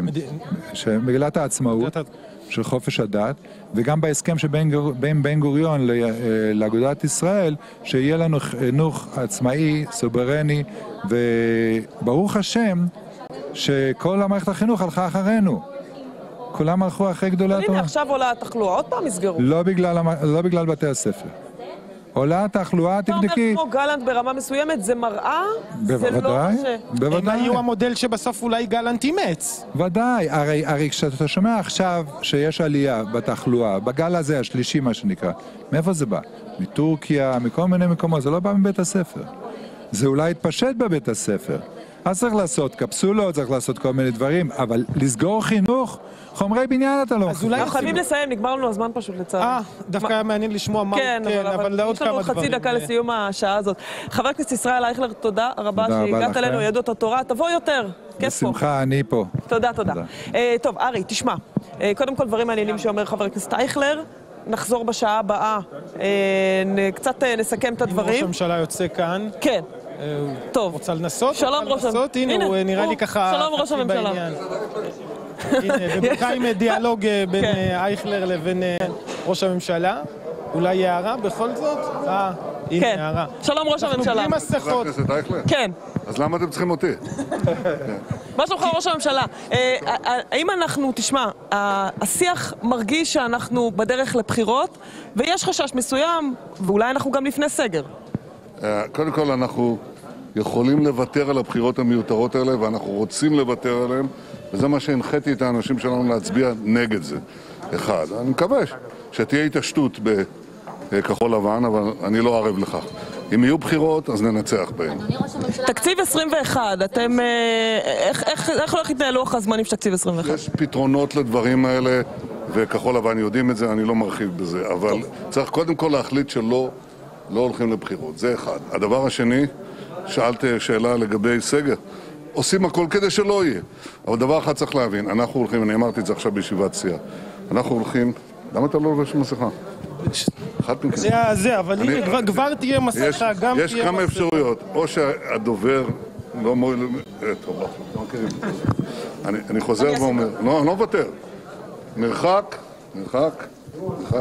של מגילת העצמאות. של חופש הדת, וגם בהסכם שבין בין בן גוריון לאגודת ישראל, שיהיה לנו חינוך עצמאי, סוברני, וברוך השם שכל המערכת החינוך הלכה אחרינו. כולם הלכו אחרי גדולי התורה. הנה, עכשיו עולה התחלואה, עוד פעם יסגרו. לא בגלל, לא בגלל בתי הספר. עולה התחלואה, תבדקי. אתה אומר כמו גלנט ברמה מסוימת, זה מראה? בוודאי, בוודאי. הם היו המודל שבסוף אולי גלנט אימץ. ודאי, הרי, הרי כשאתה שומע עכשיו שיש עלייה בתחלואה, בגל הזה, השלישי מה שנקרא, מאיפה זה בא? מטורקיה, מכל מיני מקומות, זה לא בא מבית הספר. זה אולי התפשט בבית הספר. אז צריך לעשות קפסולות, צריך לעשות כל מיני דברים, אבל לסגור חינוך, חומרי בניין אתה לא... אז אולי חייבים לסיים, נגמר לנו הזמן פשוט לצער. אה, דווקא היה מעניין לשמוע מה... כן, אבל לעוד כמה דברים. יש לנו חצי דקה לסיום השעה הזאת. חבר הכנסת ישראל אייכלר, תודה רבה שהגעת אלינו, יהדות התורה, תבוא יותר, כיף פה. בשמחה, אני פה. תודה, תודה. טוב, ארי, תשמע, קודם כל דברים מעניינים שאומר חבר הכנסת אייכלר, נחזור בשעה הבאה, קצת נסכם את הדברים. ראש הממשלה יוצא כאן. כן. טוב. רוצה לנסות? שלום ראש הממשלה. הנה, הוא נראה לי ככה... שלום ראש הממשלה. הנה, ובינתיים דיאלוג בין אייכלר לבין ראש הממשלה. אולי הערה בכל זאת? אה, הנה הערה. שלום ראש הממשלה. אנחנו בלי מסכות. חבר הכנסת אייכלר? כן. אז למה אתם צריכים אותי? מה שלומך ראש הממשלה? האם אנחנו, תשמע, השיח מרגיש שאנחנו בדרך לבחירות, ויש חשש מסוים, ואולי אנחנו גם לפני סגר. קודם כל אנחנו יכולים לוותר על הבחירות המיותרות האלה, ואנחנו רוצים לוותר עליהן, וזה מה שהנחיתי את האנשים שלנו להצביע נגד זה. אחד, אני מקווה שתהיה התעשתות בכחול לבן, אבל אני לא ערב לכך. אם יהיו בחירות, אז ננצח בהן. תקציב עשרים ואחת, אתם... איך הולך להתנהל לוח הזמנים של תקציב עשרים ואחת? יש פתרונות לדברים האלה, וכחול לבן יודעים את זה, אני לא מרחיב בזה, אבל צריך קודם כל להחליט שלא לא הולכים לבחירות, זה אחד. הדבר השני, שאלת שאלה לגבי סגר. עושים הכל כדי שלא יהיה. אבל דבר אחד צריך להבין, אנחנו הולכים, אני אמרתי את זה עכשיו בישיבת סיעה, אנחנו הולכים... למה אתה לא לובש מסכה? זה זה, אבל הנה, כבר תהיה מסכה, גם תהיה... יש כמה אפשרויות, או שהדובר לא מועיל... טוב, לא מכירים. אני חוזר ואומר, לא, אני לא מוותר. מרחק, מרחק, מרחק.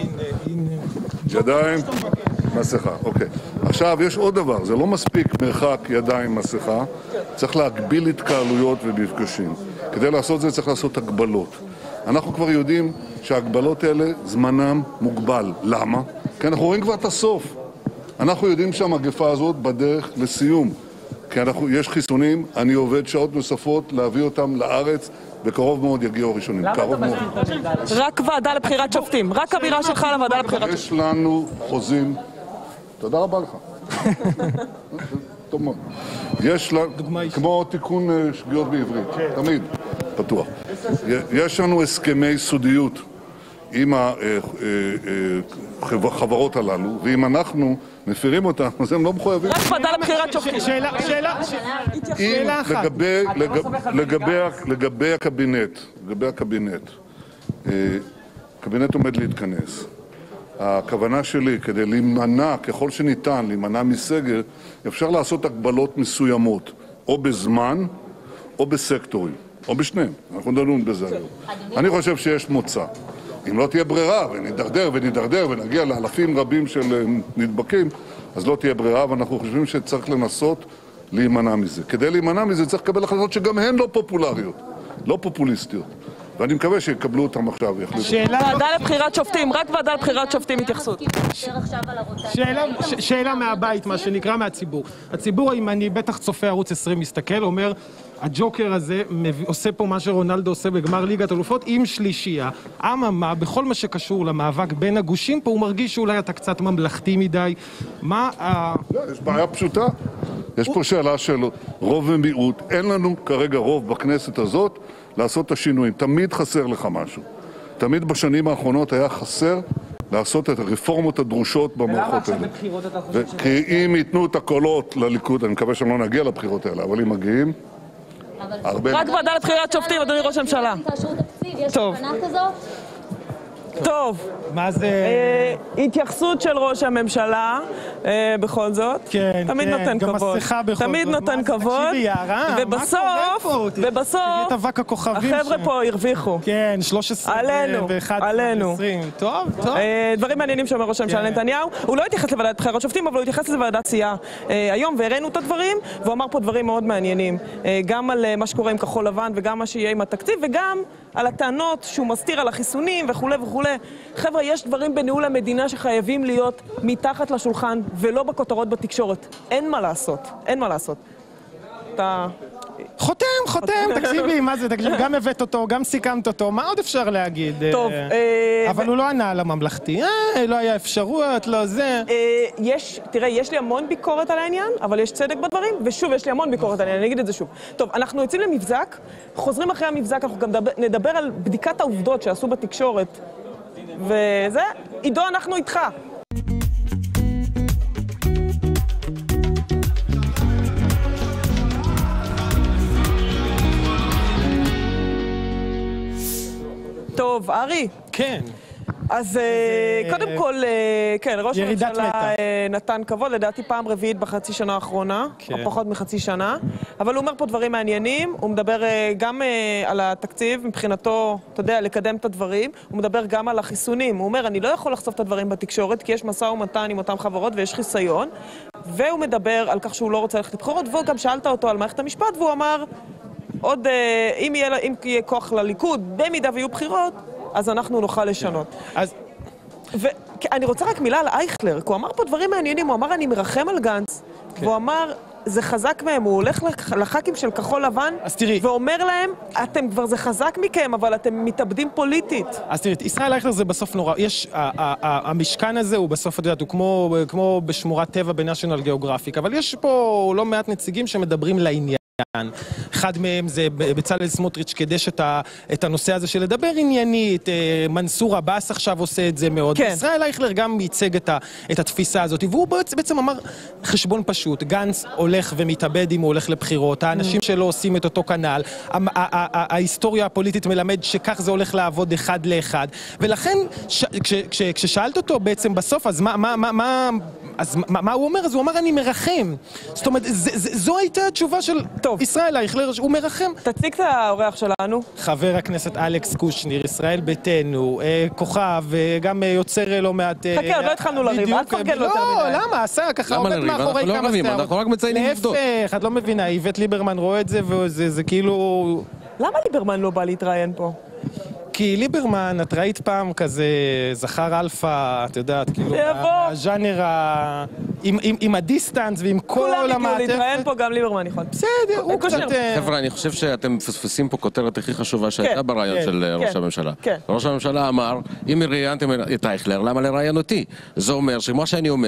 ידיים, מסכה, אוקיי. עכשיו, יש עוד דבר, זה לא מספיק מרחק ידיים, מסכה, צריך להגביל התקהלויות ומפגשים. כדי לעשות זה צריך לעשות הגבלות. אנחנו כבר יודעים שההגבלות האלה זמנם מוגבל. למה? כי אנחנו רואים כבר את הסוף. אנחנו יודעים שהמגפה הזאת בדרך לסיום. כי אנחנו, יש חיסונים, אני עובד שעות נוספות להביא אותם לארץ, בקרוב מאוד יגיעו הראשונים. קרוב מאוד. רק ועדה לבחירת שופטים. רק אמירה שלך לוועדה לבחירת שופטים. יש לנו חוזים. תודה רבה לך. טוב מאוד. יש לנו, כמו תיקון שגיאות בעברית, תמיד פתוח. יש לנו הסכמי סודיות עם החברות הללו, ואם אנחנו מפירים אותם, אז הם לא מחויבים. רק ועדה לבחירת שופטים. שאלה, שאלה, שאלה אחת. לגבי הקבינט, לגבי הקבינט, הקבינט עומד להתכנס. הכוונה שלי, כדי להימנע, ככל שניתן, להימנע מסגר, אפשר לעשות הגבלות מסוימות, או בזמן, או בסקטורים, או בשניהם. אנחנו נדון בזה היום. אני חושב שיש מוצא. אם לא תהיה ברירה, ונדרדר ונדרדר ונגיע לאלפים רבים של נדבקים, אז לא תהיה ברירה, ואנחנו חושבים שצריך לנסות להימנע מזה. כדי להימנע מזה צריך לקבל החלטות שגם הן לא פופולריות, לא פופוליסטיות. ואני מקווה שיקבלו אותם עכשיו. ועדה לבחירת שופטים, רק ועדה לבחירת שופטים התייחסות. שאלה מהבית, מה שנקרא מהציבור. הציבור הימני, בטח צופה ערוץ עשרים מסתכל, אומר, הג'וקר הזה עושה פה מה שרונלדו עושה בגמר ליגת אלופות עם שלישייה. אממה, בכל מה שקשור למאבק בין הגושים פה, הוא מרגיש שאולי אתה קצת ממלכתי מדי. מה ה... לא, יש בעיה פשוטה. יש פה שאלה של רוב ומיעוט. אין לנו כרגע רוב בכנסת הזאת לעשות את השינויים. תמיד חסר לך משהו. תמיד בשנים האחרונות היה חסר לעשות את הרפורמות הדרושות במערכות האלה. כי אם ייתנו את הקולות לליכוד, אני מקווה שלא נגיע לבחירות האלה, אבל אם מגיעים, רק ועדה לבחירת שופטים, אדוני ראש הממשלה. טוב. טוב. מה זה... התייחסות של ראש הממשלה, בכל זאת. כן, תמיד נותן כבוד. גם מסכה בכל זאת. תמיד נותן כבוד. תקשיבי, יערה, ובסוף, ובסוף, החבר'ה פה הרוויחו. כן, שלוש עשרה ואחת עשרים. טוב, טוב. דברים מעניינים שאומר ראש הממשלה נתניהו. הוא לא התייחס לוועדת בחירת שופטים, אבל הוא התייחס לוועדת סיעה היום, והראינו את הדברים, והוא אמר פה דברים מאוד מעניינים. גם על מה שקורה עם כחול לבן, וגם מה שיהיה עם התקציב, וגם על הטענות שהוא מסתיר על החיסונים וכו' וכו'. חבר'ה, יש דברים בניהול המדינה שחייבים להיות מתחת לשולחן ולא בכותרות בתקשורת. אין מה לעשות, אין מה לעשות. אתה... חותם, חותם, תקשיבי, מה זה, תקשיבי, גם הבאת אותו, גם סיכמת אותו, מה עוד אפשר להגיד? טוב. אבל הוא לא ענה על הממלכתי, אה, לא היה אפשרויות, לא זה. יש, תראה, יש לי המון ביקורת על העניין, אבל יש צדק בדברים, ושוב, יש לי המון ביקורת על העניין, אני אגיד את זה שוב. טוב, אנחנו יוצאים למבזק, חוזרים אחרי המבזק, אנחנו גם נדבר על בדיקת העובדות שעשו בתקשורת, וזה, עידו, אנחנו איתך. טוב, ארי. כן. אז קודם כל, כן, ראש הממשלה נתן כבוד, לדעתי פעם רביעית בחצי שנה האחרונה, או פחות מחצי שנה, אבל הוא אומר פה דברים מעניינים, הוא מדבר גם על התקציב, מבחינתו, אתה יודע, לקדם את הדברים, הוא מדבר גם על החיסונים, הוא אומר, אני לא יכול לחשוף את הדברים בתקשורת, כי יש משא ומתן עם אותם חברות ויש חיסיון, והוא מדבר על כך שהוא לא רוצה ללכת לבחירות, והוא גם שאלת אותו על מערכת המשפט, והוא אמר, עוד, אם יהיה, אם יהיה כוח לליכוד, במידה ויהיו בחירות, אז אנחנו נוכל לשנות. אז... ואני רוצה רק מילה על אייכלר, כי הוא אמר פה דברים מעניינים, הוא אמר, אני מרחם על גנץ, והוא אמר, זה חזק מהם, הוא הולך לח"כים של כחול לבן, ואומר להם, אתם כבר זה חזק מכם, אבל אתם מתאבדים פוליטית. אז תראי, ישראל אייכלר זה בסוף נורא, יש, המשכן הזה הוא בסוף, את יודעת, הוא כמו בשמורת טבע בנשיונל גיאוגרפיק, אבל יש פה לא מעט נציגים שמדברים לעניין. אחד מהם זה בצלאל סמוטריץ' קדש את הנושא הזה של לדבר עניינית, מנסור עבאס עכשיו עושה את זה מאוד. ישראל אייכלר גם ייצג את התפיסה הזאת, והוא בעצם אמר חשבון פשוט, גנץ הולך ומתאבד אם הוא הולך לבחירות, האנשים שלו עושים את אותו כנל, ההיסטוריה הפוליטית מלמד שכך זה הולך לעבוד אחד לאחד, ולכן כששאלת אותו בעצם בסוף, אז מה... אז מה הוא אומר? אז הוא אמר, אני מרחם. זאת אומרת, זו הייתה התשובה של ישראל אייכלר, הוא מרחם. תציג את האורח שלנו. חבר הכנסת אלכס קושניר, ישראל ביתנו, כוכב, גם יוצר לא מעט... חכה, עוד לא התחלנו לריב, אל תפרגן לו יותר מדי. לא, למה? עשה ככה עובד מאחורי כמה סערות. אנחנו רק מציינים עובדות. להפך, את לא מבינה, איווט ליברמן רואה את זה, וזה כאילו... למה ליברמן לא בא להתראיין פה? כי ליברמן, את ראית פעם כזה זכר אלפא, את יודעת, כאילו, הז'אנר ה... עם הדיסטנס ועם כל המעטפת. כולם הגיעו להתראיין פה, גם ליברמן יכול. בסדר, הוא קצת... חבר'ה, אני חושב שאתם מפספסים פה כותרת הכי חשובה שהייתה ברעיון של ראש הממשלה. ראש הממשלה אמר, אם ראיינתם את אייכלר, למה לראיין אותי? זה אומר שמה שאני אומר,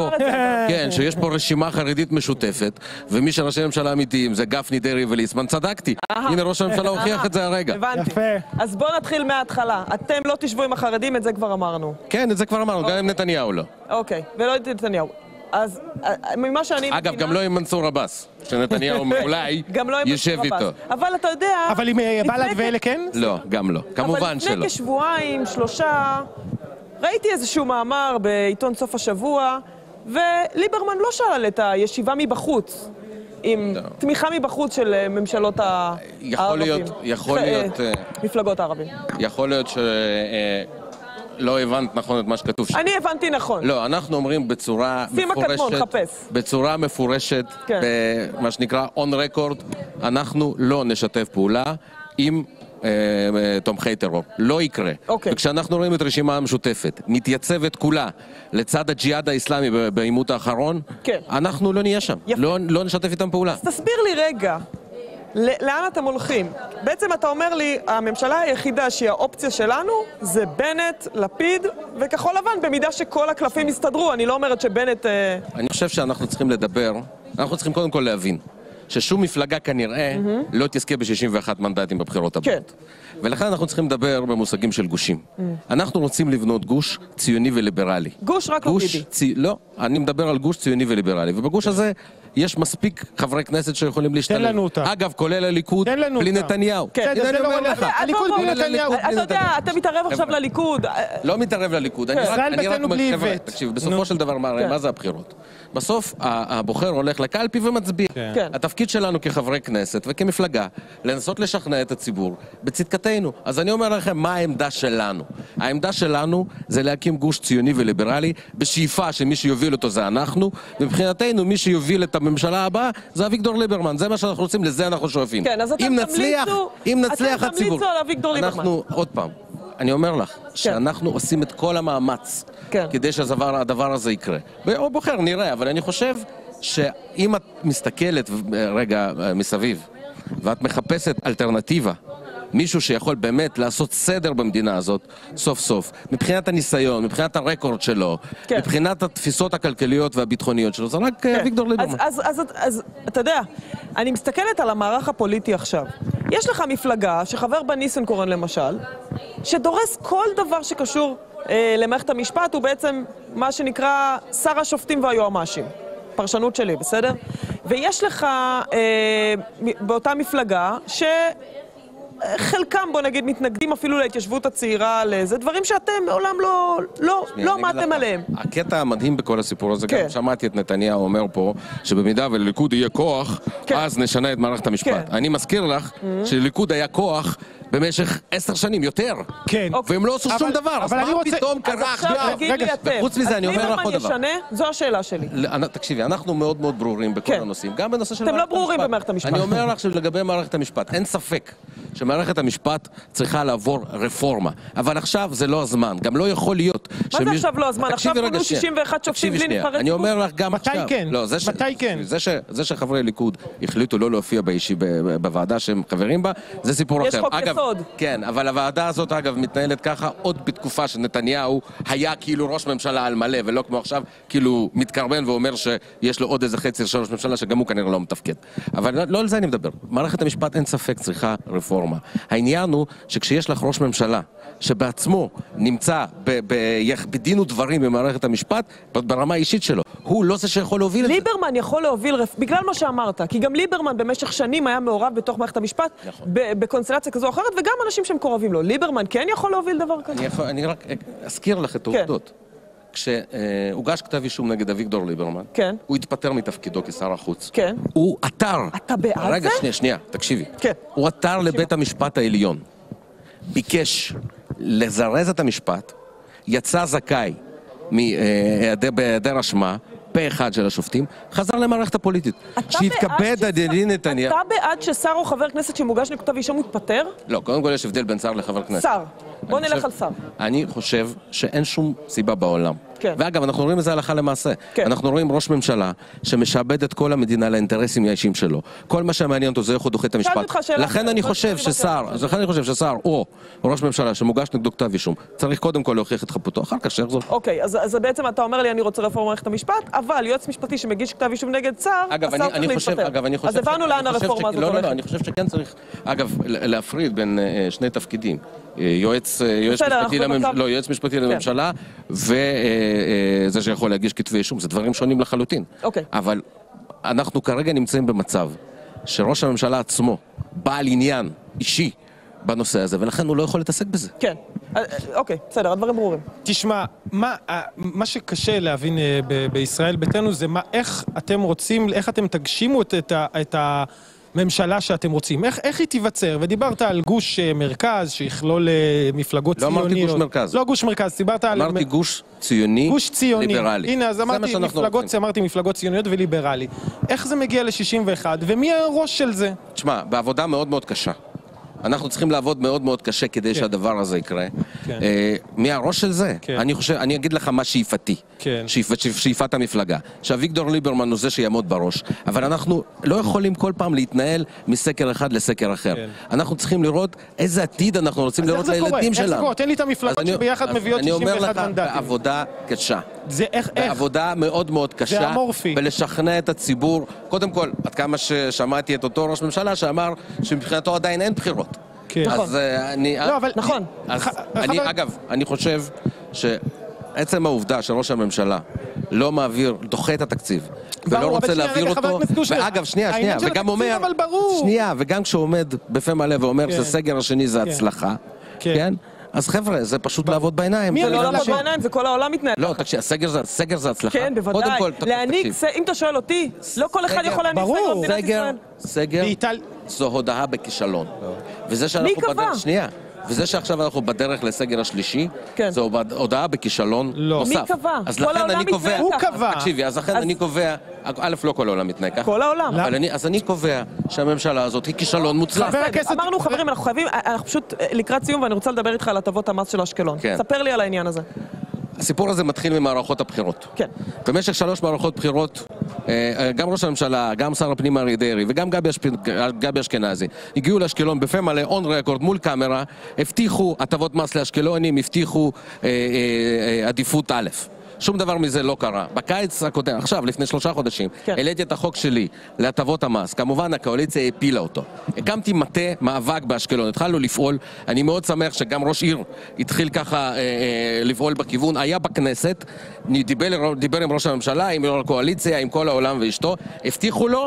שיש פה רשימה חרדית משותפת, ומי שראשי ממשלה אמיתיים זה גפני, דרעי וליצמן, צדקתי. הנה ראש הממשלה הוכיח את זה הרגע. הבנתי. אז בואו נתחיל מההתחלה. אתם לא תשבו עם החרדים, את זה כבר אמרנו. כן, את זה כבר אמרנו, גם עם נתניהו לא. אוקיי, ולא את נתניהו. אז ממה שאני מבינה... אגב, גם לא עם מנסור עבאס, שנתניהו אולי יושב איתו. אבל אתה יודע... אבל עם בל"ד ואלה כן? לא, גם לא. כמובן שלא. אבל לפני כשבועיים, שלושה, ראיתי איזשהו מאמר בעיתון סוף השבוע, וליברמן לא שאל את הישיבה מבחוץ, עם תמיכה מבחוץ של ממשלות הערבים. יכול להיות... מפלגות הערבים. יכול להיות ש... לא הבנת נכון את מה שכתוב שם. אני הבנתי נכון. לא, אנחנו אומרים בצורה מפורשת, בצורה מפורשת, במה שנקרא on record, אנחנו לא נשתף פעולה עם תומכי טרור. לא יקרה. וכשאנחנו רואים את רשימה המשותפת, מתייצבת כולה לצד הג'יהאד האסלאמי בעימות האחרון, אנחנו לא נהיה שם. לא נשתף איתם פעולה. אז תסביר לי רגע. לאן אתם הולכים? בעצם אתה אומר לי, הממשלה היחידה שהיא האופציה שלנו זה בנט, לפיד וכחול לבן, במידה שכל הקלפים יסתדרו. אני לא אומרת שבנט... אני חושב שאנחנו צריכים לדבר, אנחנו צריכים קודם כל להבין ששום מפלגה כנראה לא תזכה ב-שישים ואחד מנדטים בבחירות הבאות. ולכן אנחנו צריכים לדבר במושגים של גושים. אנחנו רוצים לבנות גוש ציוני וליברלי. גוש רק לא ביבי. לא, אני מדבר על גוש ציוני וליברלי, ובגוש הזה יש מספיק חברי כנסת שיכולים להשתלב. תן לנו אותה. אגב, כולל הליכוד, בלי נתניהו. כן, זה לא אומר לך. הליכוד בלי נתניהו. אתה יודע, אתה מתערב עכשיו לליכוד. לא מתערב לליכוד. ישראל ביתנו בלי איווט. תקשיב, בסופו של דבר, מה זה הבחירות? בסוף הבוחר הולך לקלפי ומצביע. התפקיד שלנו כחברי כנסת וכמפלגה, לנסות לשכנע את הציבור בצדקתנו. אז אני אומר לכם, מה העמדה שלנו? העמדה שלנו זה להקים גוש ציוני וליברלי, בשאיפה שמי שיוביל אותו זה אנחנו, ומבחינתנו מי שיוביל את הממשלה הבאה זה אביגדור ליברמן. זה מה שאנחנו רוצים, לזה אנחנו שואפים. כן, אז אתם תמליצו, אם נצליח הציבור. אתם תמליצו על אביגדור ליברמן. אנחנו, עוד פעם, אני אומר לך, שאנחנו עושים את כל המאמץ כדי שהדבר הזה יקרה. או בוחר, נראה, אבל אני חושב שאם את מסתכלת רגע מסביב, ואת מחפשת אלטרנטיבה, מישהו שיכול באמת לעשות סדר במדינה הזאת, סוף סוף, מבחינת הניסיון, מבחינת הרקורד שלו, מבחינת התפיסות הכלכליות והביטחוניות שלו, זה רק אביגדור ליברמן. אז אתה יודע, אני מסתכלת על המערך הפוליטי עכשיו. יש לך מפלגה שחבר בה ניסנקורן למשל, שדורס כל דבר שקשור למערכת המשפט, הוא בעצם מה שנקרא שר השופטים והיועמ"שים. פרשנות שלי, בסדר? ויש לך באותה מפלגה ש... חלקם, בוא נגיד, מתנגדים אפילו להתיישבות הצעירה, לזה דברים שאתם מעולם לא, לא, לא עמדתם עליהם. הקטע המדהים בכל הסיפור הזה, גם שמעתי את נתניהו אומר פה, שבמידה ולליכוד יהיה כוח, אז נשנה את מערכת המשפט. אני מזכיר לך שלליכוד היה כוח במשך עשר שנים, יותר. כן. והם לא עשו שום דבר, אז מה פתאום קרה עכשיו? וחוץ מזה, אני אומר לך עוד דבר. ישנה? זו השאלה שלי. תקשיבי, אנחנו מאוד מאוד ברורים בכל הנושאים, גם בנושא של מערכת המשפט. אתם לא ברורים במערכת המשפט. אני אומר לך שלגבי מערכת המשפט, אין ספק שמערכת המשפט צריכה לעבור רפורמה. אבל עכשיו זה לא הזמן. גם לא יכול להיות... מה זה עכשיו לא הזמן? עכשיו פנו שישים ואחד שופטים בלי נבחרי ציבור. אני אומר לך גם עכשיו... מתי כן? מתי כן? זה שחברי ליכוד החליטו לא להופיע בוועדה שהם חברים בה, זה סיפור אחר. יש חוק יסוד. כן, אבל הוועדה הזאת, אגב, מתנהלת ככה עוד בתקופה שנתניהו היה כאילו ראש ממשלה על מלא, ולא כמו עכשיו, כאילו מתקרבן ואומר שיש לו עוד איזה חצי של ראש ממשלה, שגם הוא כנראה לא מתפקד. אבל לא על זה אני מדבר. מערכת המשפט אין ספק צריכה רפורמה. העניין הוא שכשיש לך ראש ממשלה שבעצמו נמצא בדין ודברים במערכת המשפט, ברמה האישית שלו, הוא לא זה שיכול להוביל את זה. ליברמן יכול להוביל, בגלל מה שאמרת, כי גם ליברמן במשך שנים היה מעורב בתוך מערכת המשפט, בקונסטלציה כזו או אחרת, וגם אנשים שמקורבים לו. ליברמן כן יכול להוביל דבר כזה? אני רק אזכיר לך את העובדות. כשהוגש כתב אישום נגד אביגדור ליברמן, הוא התפטר מתפקידו כשר החוץ. הוא עתר... אתה בעד זה? רגע, שנייה, שנייה, תקשיבי. הוא עתר לבית המשפט העליון. ביקש לזרז את המשפט, יצא זכאי בהיעדר אשמה, פה אחד של השופטים, חזר למערכת הפוליטית. שהתכבד הדין נתניהו... אתה בעד ששר או חבר כנסת שמוגש נגדו כתב אישום מתפטר? לא, קודם כל יש הבדל בין שר לחבר כנסת. שר. בוא נלך על שר. אני חושב שאין שום סיבה בעולם. ואגב, אנחנו רואים את זה הלכה למעשה. אנחנו רואים ראש ממשלה שמשעבד את כל המדינה לאינטרסים האישיים שלו. כל מה שמעניין אותו זה איך הוא דוחה את המשפט. לכן אני חושב ששר, לכן אני חושב ששר או ראש ממשלה שמוגש נגדו כתב אישום, צריך קודם כל להוכיח את חפותו, אחר כך שיחזור. אוקיי, אז בעצם אתה אומר לי אני רוצה רפורמה במערכת המשפט, אבל יועץ משפטי שמגיש כתב אישום נגד שר, השר צריך להתפטר. אז הבנו לאן הרפורמה הזאת הולכת. לא, לא, אני חושב שכן צריך, אגב, להפריד בין שני תפקידים. יועץ משפטי לממשלה, לא, יועץ משפטי לממשלה, וזה שיכול להגיש כתבי אישום, זה דברים שונים לחלוטין. אבל אנחנו כרגע נמצאים במצב שראש הממשלה עצמו בעל עניין אישי בנושא הזה, ולכן הוא לא יכול להתעסק בזה. כן, אוקיי, בסדר, הדברים ברורים. תשמע, מה, מה שקשה להבין ב- בישראל ביתנו זה מה, איך אתם רוצים, איך אתם תגשימו את, את, ה, את הממשלה שאתם רוצים, איך, איך היא תיווצר, ודיברת על גוש מרכז שיכלול מפלגות לא ציוניות. אמרתי גוש מרכז. לא גוש מרכז, דיברת על... אמרתי גוש ציוני, גוש ציוני. ליברלי. הנה, אז אמרתי מפלגות, אמרתי מפלגות ציוניות וליברלי. איך זה מגיע ל-שישים ואחת, ומי הראש של זה? תשמע, בעבודה מאוד מאוד קשה. אנחנו צריכים לעבוד מאוד מאוד קשה כדי שהדבר הזה יקרה. מי הראש של זה? אני חושב, אני אגיד לך מה שאיפתי. שאיפת המפלגה. שאביגדור ליברמן הוא זה שיעמוד בראש. אבל אנחנו לא יכולים כל פעם להתנהל מסקר אחד לסקר אחר. אנחנו צריכים לראות איזה עתיד אנחנו רוצים לראות לילדים שלנו. איך זה קורה? תן לי את המפלגות שביחד מביאות שישים ואחת מנדטים. אני אומר לך, בעבודה קשה. זה איך? בעבודה מאוד מאוד קשה. זה אמורפי. ולשכנע את הציבור. קודם כל, עד כמה ששמעתי את אותו ראש ממשלה שאמר שמבחינתו עדיין אין בחירות. אז אני... לא, אבל... נכון. אז אני, אגב, אני חושב שעצם העובדה שראש הממשלה לא מעביר, דוחה את התקציב, ולא רוצה להעביר אותו, ואגב, שנייה, שנייה, וגם אומר... שנייה, וגם כשהוא עומד בפה מלא ואומר שהסגר השני זה הצלחה, כן? אז חבר'ה, זה פשוט לעבוד בעיניים. זה לא לעבוד בעיניים, זה כל העולם מתנהל. לא, תקשיב, הסגר זה הצלחה. כן, בוודאי. להעניק, אם אתה שואל אותי, לא כל אחד יכול להעניק סגר במדינת ישראל. סגר, זו הודעה בכישלון. מי קבע? שנייה. וזה שעכשיו אנחנו בדרך לסגר השלישי, זו הודעה בכישלון נוסף. מי קבע? כל העולם מתנהג הוא קבע. תקשיבי, אז לכן אני קובע, א', לא כל העולם מתנהג ככה. כל העולם. אז אני קובע שהממשלה הזאת היא כישלון מוצלח. אמרנו, חברים, אנחנו חייבים, אנחנו פשוט לקראת סיום, ואני רוצה לדבר איתך על הטבות המס של אשקלון. ספר לי על העניין הזה. הסיפור הזה מתחיל ממערכות הבחירות. כן. במשך שלוש מערכות בחירות, גם ראש הממשלה, גם שר הפנים אריה דרעי וגם גבי אשכנזי הגיעו לאשקלון בפה מלא, און רקורד, מול קאמרה, הבטיחו הטבות מס לאשקלונים, הבטיחו עדיפות א'. שום דבר מזה לא קרה. בקיץ הקודם, עכשיו, לפני שלושה חודשים, העליתי את החוק שלי להטבות המס. כמובן, הקואליציה הפילה אותו. הקמתי מטה מאבק באשקלון. התחלנו לפעול. אני מאוד שמח שגם ראש עיר התחיל ככה אה, אה, לפעול בכיוון. היה בכנסת, דיבר, דיבר עם ראש הממשלה, עם ראש הקואליציה, עם כל העולם ואשתו. הבטיחו לו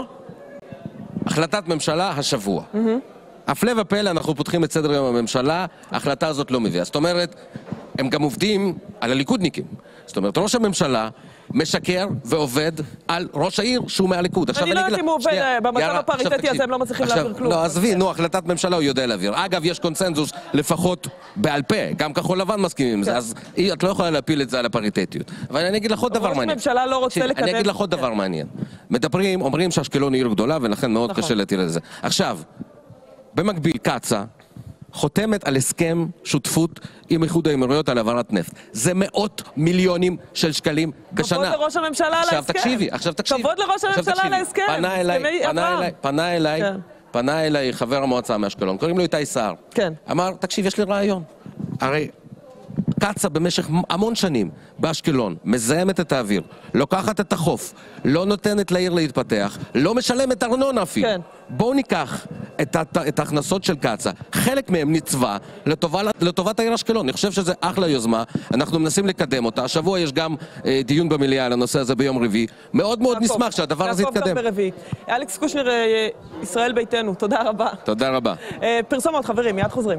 החלטת ממשלה השבוע. Mm-hmm. הפלא ופלא, אנחנו פותחים את סדר יום הממשלה, ההחלטה הזאת לא מביאה. זאת אומרת, הם גם עובדים על הליכודניקים. זאת אומרת, ראש הממשלה משקר ועובד על ראש העיר שהוא מהליכוד. אני לא יודעת אם הוא עובד במצב הפריטטי הזה, הם לא מצליחים להעביר כלום. לא, עזבי, נו, החלטת ממשלה הוא יודע להעביר. אגב, יש קונסנזוס לפחות בעל פה, גם כחול לבן מסכימים עם זה, אז את לא יכולה להפיל את זה על הפריטטיות. אבל אני אגיד לך עוד דבר מעניין. ראש הממשלה לא רוצה לקדם. אני אגיד לך עוד דבר מעניין. מדברים, אומרים שאשקלון היא עיר גדולה, ולכן מאוד קשה להטיל על זה. עכשיו, במקביל, קצה חותמת על הסכם שותפות עם איחוד האמירויות על העברת נפט. זה מאות מיליונים של שקלים בשנה. כבוד לראש הממשלה על ההסכם. עכשיו תקשיבי, עכשיו תקשיבי. כבוד לראש הממשלה על ההסכם. פנה אליי, פנה אליי, פנה אליי, פנה אליי חבר המועצה מאשקלון, קוראים לו איתי סער. כן. אמר, תקשיב, יש לי רעיון. הרי קצה במשך המון שנים באשקלון, מזהמת את האוויר, לוקחת את החוף, לא נותנת לעיר להתפתח, לא משלמת ארנונה אפילו. כן. בואו ניקח את, את ההכנסות של קצה, חלק מהם נצבע לטובת, לטובת העיר אשקלון. אני חושב שזה אחלה יוזמה, אנחנו מנסים לקדם אותה. השבוע יש גם אה, דיון במליאה על הנושא הזה ביום רביעי. מאוד מאוד יעקב, נשמח שהדבר הזה יתקדם. יעקב גם ברביעי. אלכס קושניר, ישראל ביתנו, תודה רבה. תודה רבה. אה, פרסומות חברים, מיד חוזרים.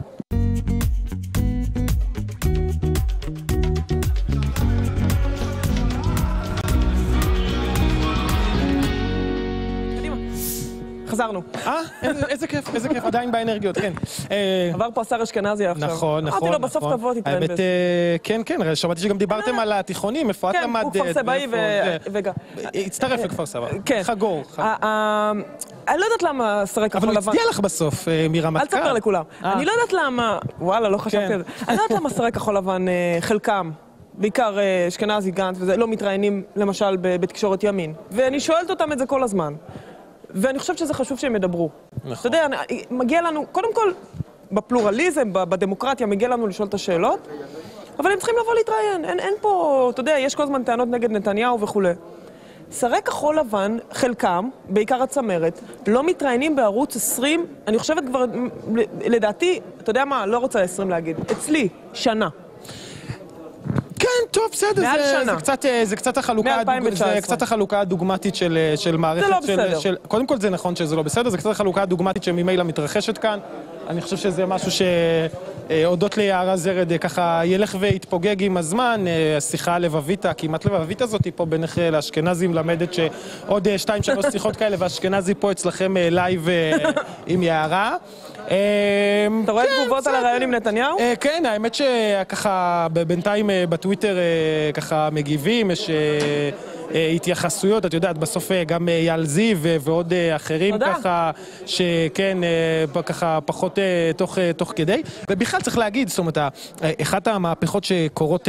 חזרנו. אה? איזה כיף, איזה כיף, עדיין באנרגיות, כן. עבר פה השר אשכנזי עכשיו. נכון, נכון. אמרתי לו, בסוף תבוא תתרן בזה. כן, כן, שמעתי שגם דיברתם על התיכונים, איפה את למדת? כן, הוא כפר סבאי וגם... הצטרף לכפר סבא. כן. חגור. אני לא יודעת למה שרי כחול לבן... אבל הוא הצדיע לך בסוף, מרמת אל תספר לכולם. אני לא יודעת למה... וואלה, לא חשבתי על זה. אני לא יודעת למה שרי כחול לבן, חלקם, בעיקר אשכנזי, גנץ וזה, לא מתראיינים למשל בתקשורת ימין. ואני שואלת אותם את זה כל הזמן. ואני חושבת שזה חשוב שהם ידברו. נכון. אתה יודע, מגיע לנו, קודם כל, בפלורליזם, בדמוקרטיה, מגיע לנו לשאול את השאלות, אבל הם צריכים לבוא להתראיין. אין, אין פה, אתה יודע, יש כל הזמן טענות נגד נתניהו וכו'. שרי כחול לבן, חלקם, בעיקר הצמרת, לא מתראיינים בערוץ עשרים, אני חושבת כבר, לדעתי, אתה יודע מה, לא רוצה עשרים להגיד, אצלי, שנה. כן, טוב, בסדר, מעל זה, שנה. זה קצת, זה קצת החלוקה, זה קצת החלוקה הדוגמטית של, של מערכת. זה לא של, בסדר. של, קודם כל זה נכון שזה לא בסדר, זה קצת החלוקה הדוגמטית שממילא מתרחשת כאן. אני חושב שזה משהו שהודות ליערה זרד ככה ילך ויתפוגג עם הזמן. השיחה הלבבית, כמעט לבבית הזאת פה בינך לאשכנזי מלמדת שעוד שתיים שלוש שיחות כאלה ואשכנזי פה אצלכם לייב עם יערה. אתה רואה תגובות על הרעיון עם נתניהו? כן, האמת שככה בינתיים בטוויטר ככה מגיבים, יש התייחסויות, את יודעת, בסוף גם אייל זיו ועוד אחרים ככה, שכן, ככה פחות תוך כדי. ובכלל צריך להגיד, זאת אומרת, אחת המהפכות שקורות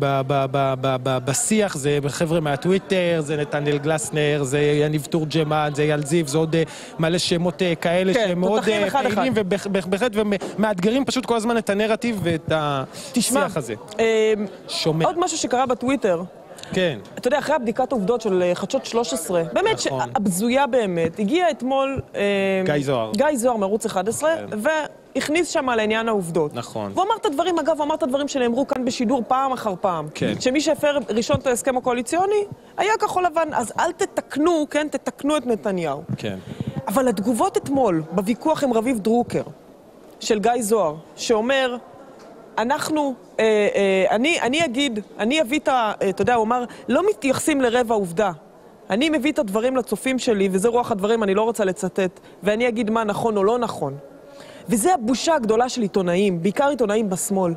בשיח זה חבר'ה מהטוויטר, זה נתנאל גלסנר, זה יניב תורג'מן, זה אייל זיו, זה עוד מלא שמות כאלה שמאוד פעילים ובהחלט ומאתגרים פשוט כל הזמן את הנרטיב ואת השיח הזה. שומע. עוד משהו שקרה בטוויטר. כן. אתה יודע, אחרי הבדיקת העובדות של חדשות שלוש עשרה, באמת שהבזויה באמת, הגיע אתמול גיא זוהר. גיא זוהר מערוץ אחת עשרה, והכניס שם על עניין העובדות. נכון. והוא אמר את הדברים, אגב, הוא אמר את הדברים שנאמרו כאן בשידור פעם אחר פעם. כן. שמי שהפר ראשון את ההסכם הקואליציוני, היה כחול לבן, אז אל תתקנו, כן, תתקנו את נתניהו. כן. אבל התגובות אתמול, בוויכוח עם רביב דרוקר, של גיא זוהר, שאומר, אנחנו, אה, אה, אני, אני אגיד, אני אביא את ה... אתה יודע, הוא אמר, לא מתייחסים לרבע עובדה. אני מביא את הדברים לצופים שלי, וזה רוח הדברים, אני לא רוצה לצטט, ואני אגיד מה נכון או לא נכון. וזה הבושה הגדולה של עיתונאים, בעיקר עיתונאים בשמאל.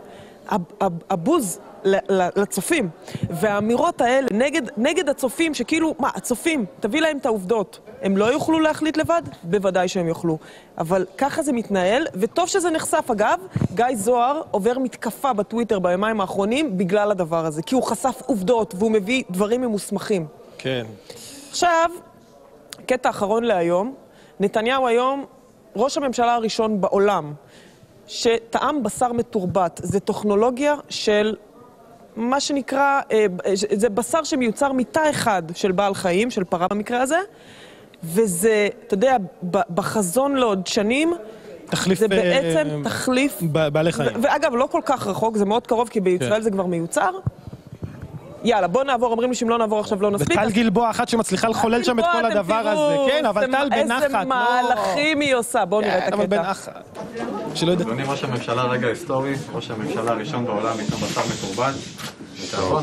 הבוז לצופים. והאמירות האלה נגד, נגד הצופים, שכאילו, מה, הצופים, תביא להם את העובדות. הם לא יוכלו להחליט לבד? בוודאי שהם יוכלו. אבל ככה זה מתנהל, וטוב שזה נחשף. אגב, גיא זוהר עובר מתקפה בטוויטר ביומיים האחרונים בגלל הדבר הזה, כי הוא חשף עובדות והוא מביא דברים ממוסמכים. כן. עכשיו, קטע אחרון להיום, נתניהו היום, ראש הממשלה הראשון בעולם, שטעם בשר מתורבת. זה טכנולוגיה של מה שנקרא, זה בשר שמיוצר מתא אחד של בעל חיים, של פרה במקרה הזה, וזה, אתה יודע, בחזון לעוד שנים, תחליף, זה בעצם אה, תחליף... בעלי חיים. ואגב, לא כל כך רחוק, זה מאוד קרוב, כי בישראל כן. זה כבר מיוצר. יאללה, בוא נעבור, אומרים לי שאם לא נעבור עכשיו לא נספיק. וטל גלבוע אחת שמצליחה לחולל שם את כל הדבר הזה. כן, אבל טל בנחת. איזה מהלכים היא עושה, בואו נראה את הקטע. אבל בנחת. שלא יודעת. אדוני ראש הממשלה, רגע היסטורי, ראש הממשלה הראשון בעולם איתו בשר מתורבת. בתיאבון.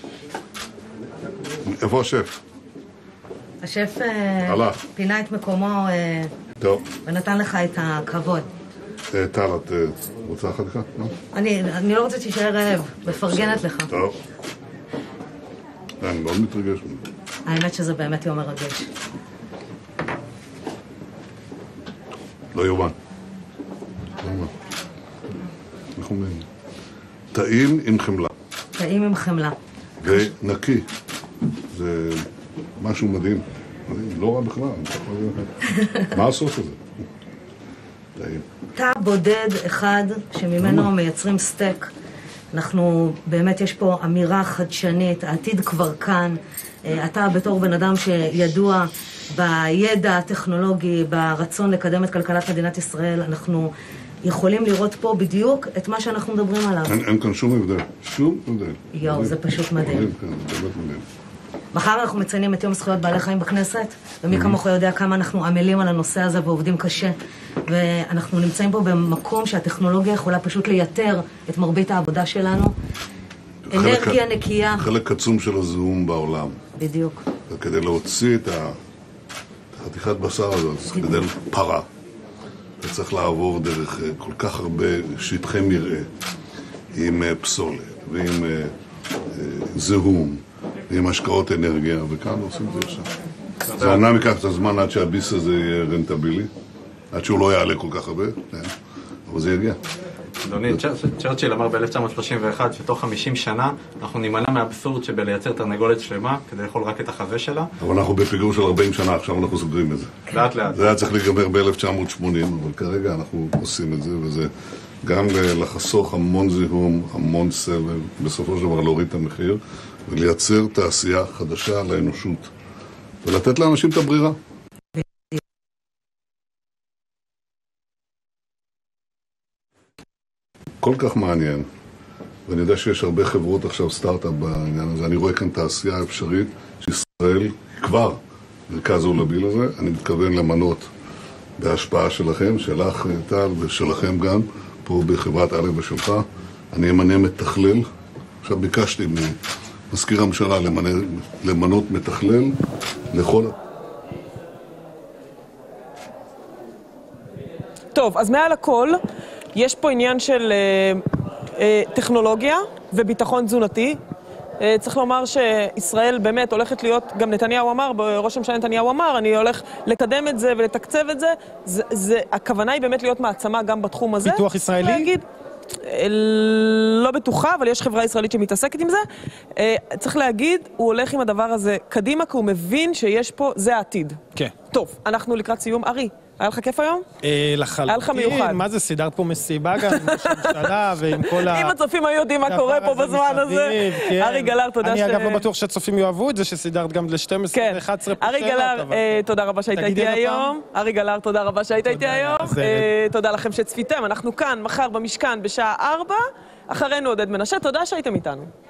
איפה השף? השף פינה את מקומו ונתן לך את הכבוד. טל, את רוצה אחת לך? אני לא רוצה שתישאר רעב, מפרגנת לך. טוב. אני מאוד מתרגש. האמת שזה באמת יום מרגש. לא יאומן. איך אומרים? טעים עם חמלה. טעים עם חמלה. ונקי. זה משהו מדהים. לא רע בכלל. מה הסוף הזה? טעים. תא בודד אחד שממנו מייצרים סטייק. אנחנו, באמת יש פה אמירה חדשנית, העתיד כבר כאן. אתה בתור בן אדם שידוע בידע הטכנולוגי, ברצון לקדם את כלכלת מדינת ישראל, אנחנו יכולים לראות פה בדיוק את מה שאנחנו מדברים עליו. אין, אין כאן שום הבדל, שום הבדל. יואו, זה פשוט מדהים. כן, באמת מדהים. מחר אנחנו מציינים את יום זכויות בעלי חיים בכנסת, ומי כמוך יודע כמה אנחנו עמלים על הנושא הזה ועובדים קשה. ואנחנו נמצאים פה במקום שהטכנולוגיה יכולה פשוט לייתר את מרבית העבודה שלנו. אנרגיה נקייה. חלק עצום של הזיהום בעולם. בדיוק. וכדי להוציא את החתיכת בשר הזאת, זה כדי פרה. אתה צריך לעבור דרך כל כך הרבה שטחי מרעה, עם פסולת ועם זיהום. עם השקעות אנרגיה, וכאן עושים את זה עכשיו. זה אומנם ייקח את הזמן עד שהביס הזה יהיה רנטבילי, עד שהוא לא יעלה כל כך הרבה, אבל זה יגיע. אדוני, צ'רצ'יל אמר ב-אלף תשע מאות שלושים ואחת שתוך חמישים שנה אנחנו נימנע מהאבסורד שבלייצר תרנגולת שלמה כדי לאכול רק את החזה שלה. אבל אנחנו בפיגור של ארבעים שנה, עכשיו אנחנו סוגרים את זה. לאט לאט. זה היה צריך להיגמר ב-אלף תשע מאות שמונים, אבל כרגע אנחנו עושים את זה, וזה גם לחסוך המון זיהום, המון סבל, בסופו של דבר להוריד את המחיר, ולייצר תעשייה חדשה לאנושות, ולתת לאנשים את הברירה. כל כך מעניין, ואני יודע שיש הרבה חברות עכשיו סטארט-אפ בעניין הזה. אני רואה כאן תעשייה אפשרית שישראל כבר מרכז עולמי לזה. אני מתכוון למנות בהשפעה שלכם, שלך טל ושלכם גם, פה בחברת א' ושלך. אני אמנה מתכלל. עכשיו ביקשתי ממזכיר הממשלה למנה, למנות מתכלל לכל... טוב, אז מעל הכל, יש פה עניין של אה, אה, טכנולוגיה וביטחון תזונתי. אה, צריך לומר שישראל באמת הולכת להיות, גם נתניהו אמר, ראש הממשלה נתניהו אמר, אני הולך לקדם את זה ולתקצב את זה. זה, זה הכוונה היא באמת להיות מעצמה גם בתחום הזה. פיתוח ישראלי? להגיד, לא בטוחה, אבל יש חברה ישראלית שמתעסקת עם זה. צריך להגיד, הוא הולך עם הדבר הזה קדימה, כי הוא מבין שיש פה, זה העתיד. כן. טוב, אנחנו לקראת סיום. ארי, היה לך כיף היום? לחלוטין. היה לך מיוחד. מה זה, סידרת פה מסיבה גם, עם ראש הממשלה ועם כל ה... אם הצופים היו יודעים מה קורה פה בזמן הזה. ארי גלר, תודה ש... אני אגב לא בטוח שהצופים יאהבו את זה, שסידרת גם ל-שתים עשרה ו-אחת עשרה ארי גלר, תודה רבה שהיית איתי היום. ארי גלר, תודה רבה שהיית איתי היום. תודה לכם שצפיתם. אנחנו כאן, מחר במשכן, בשעה ארבע. אחרינו עודד מנשה. תודה שהייתם איתנו.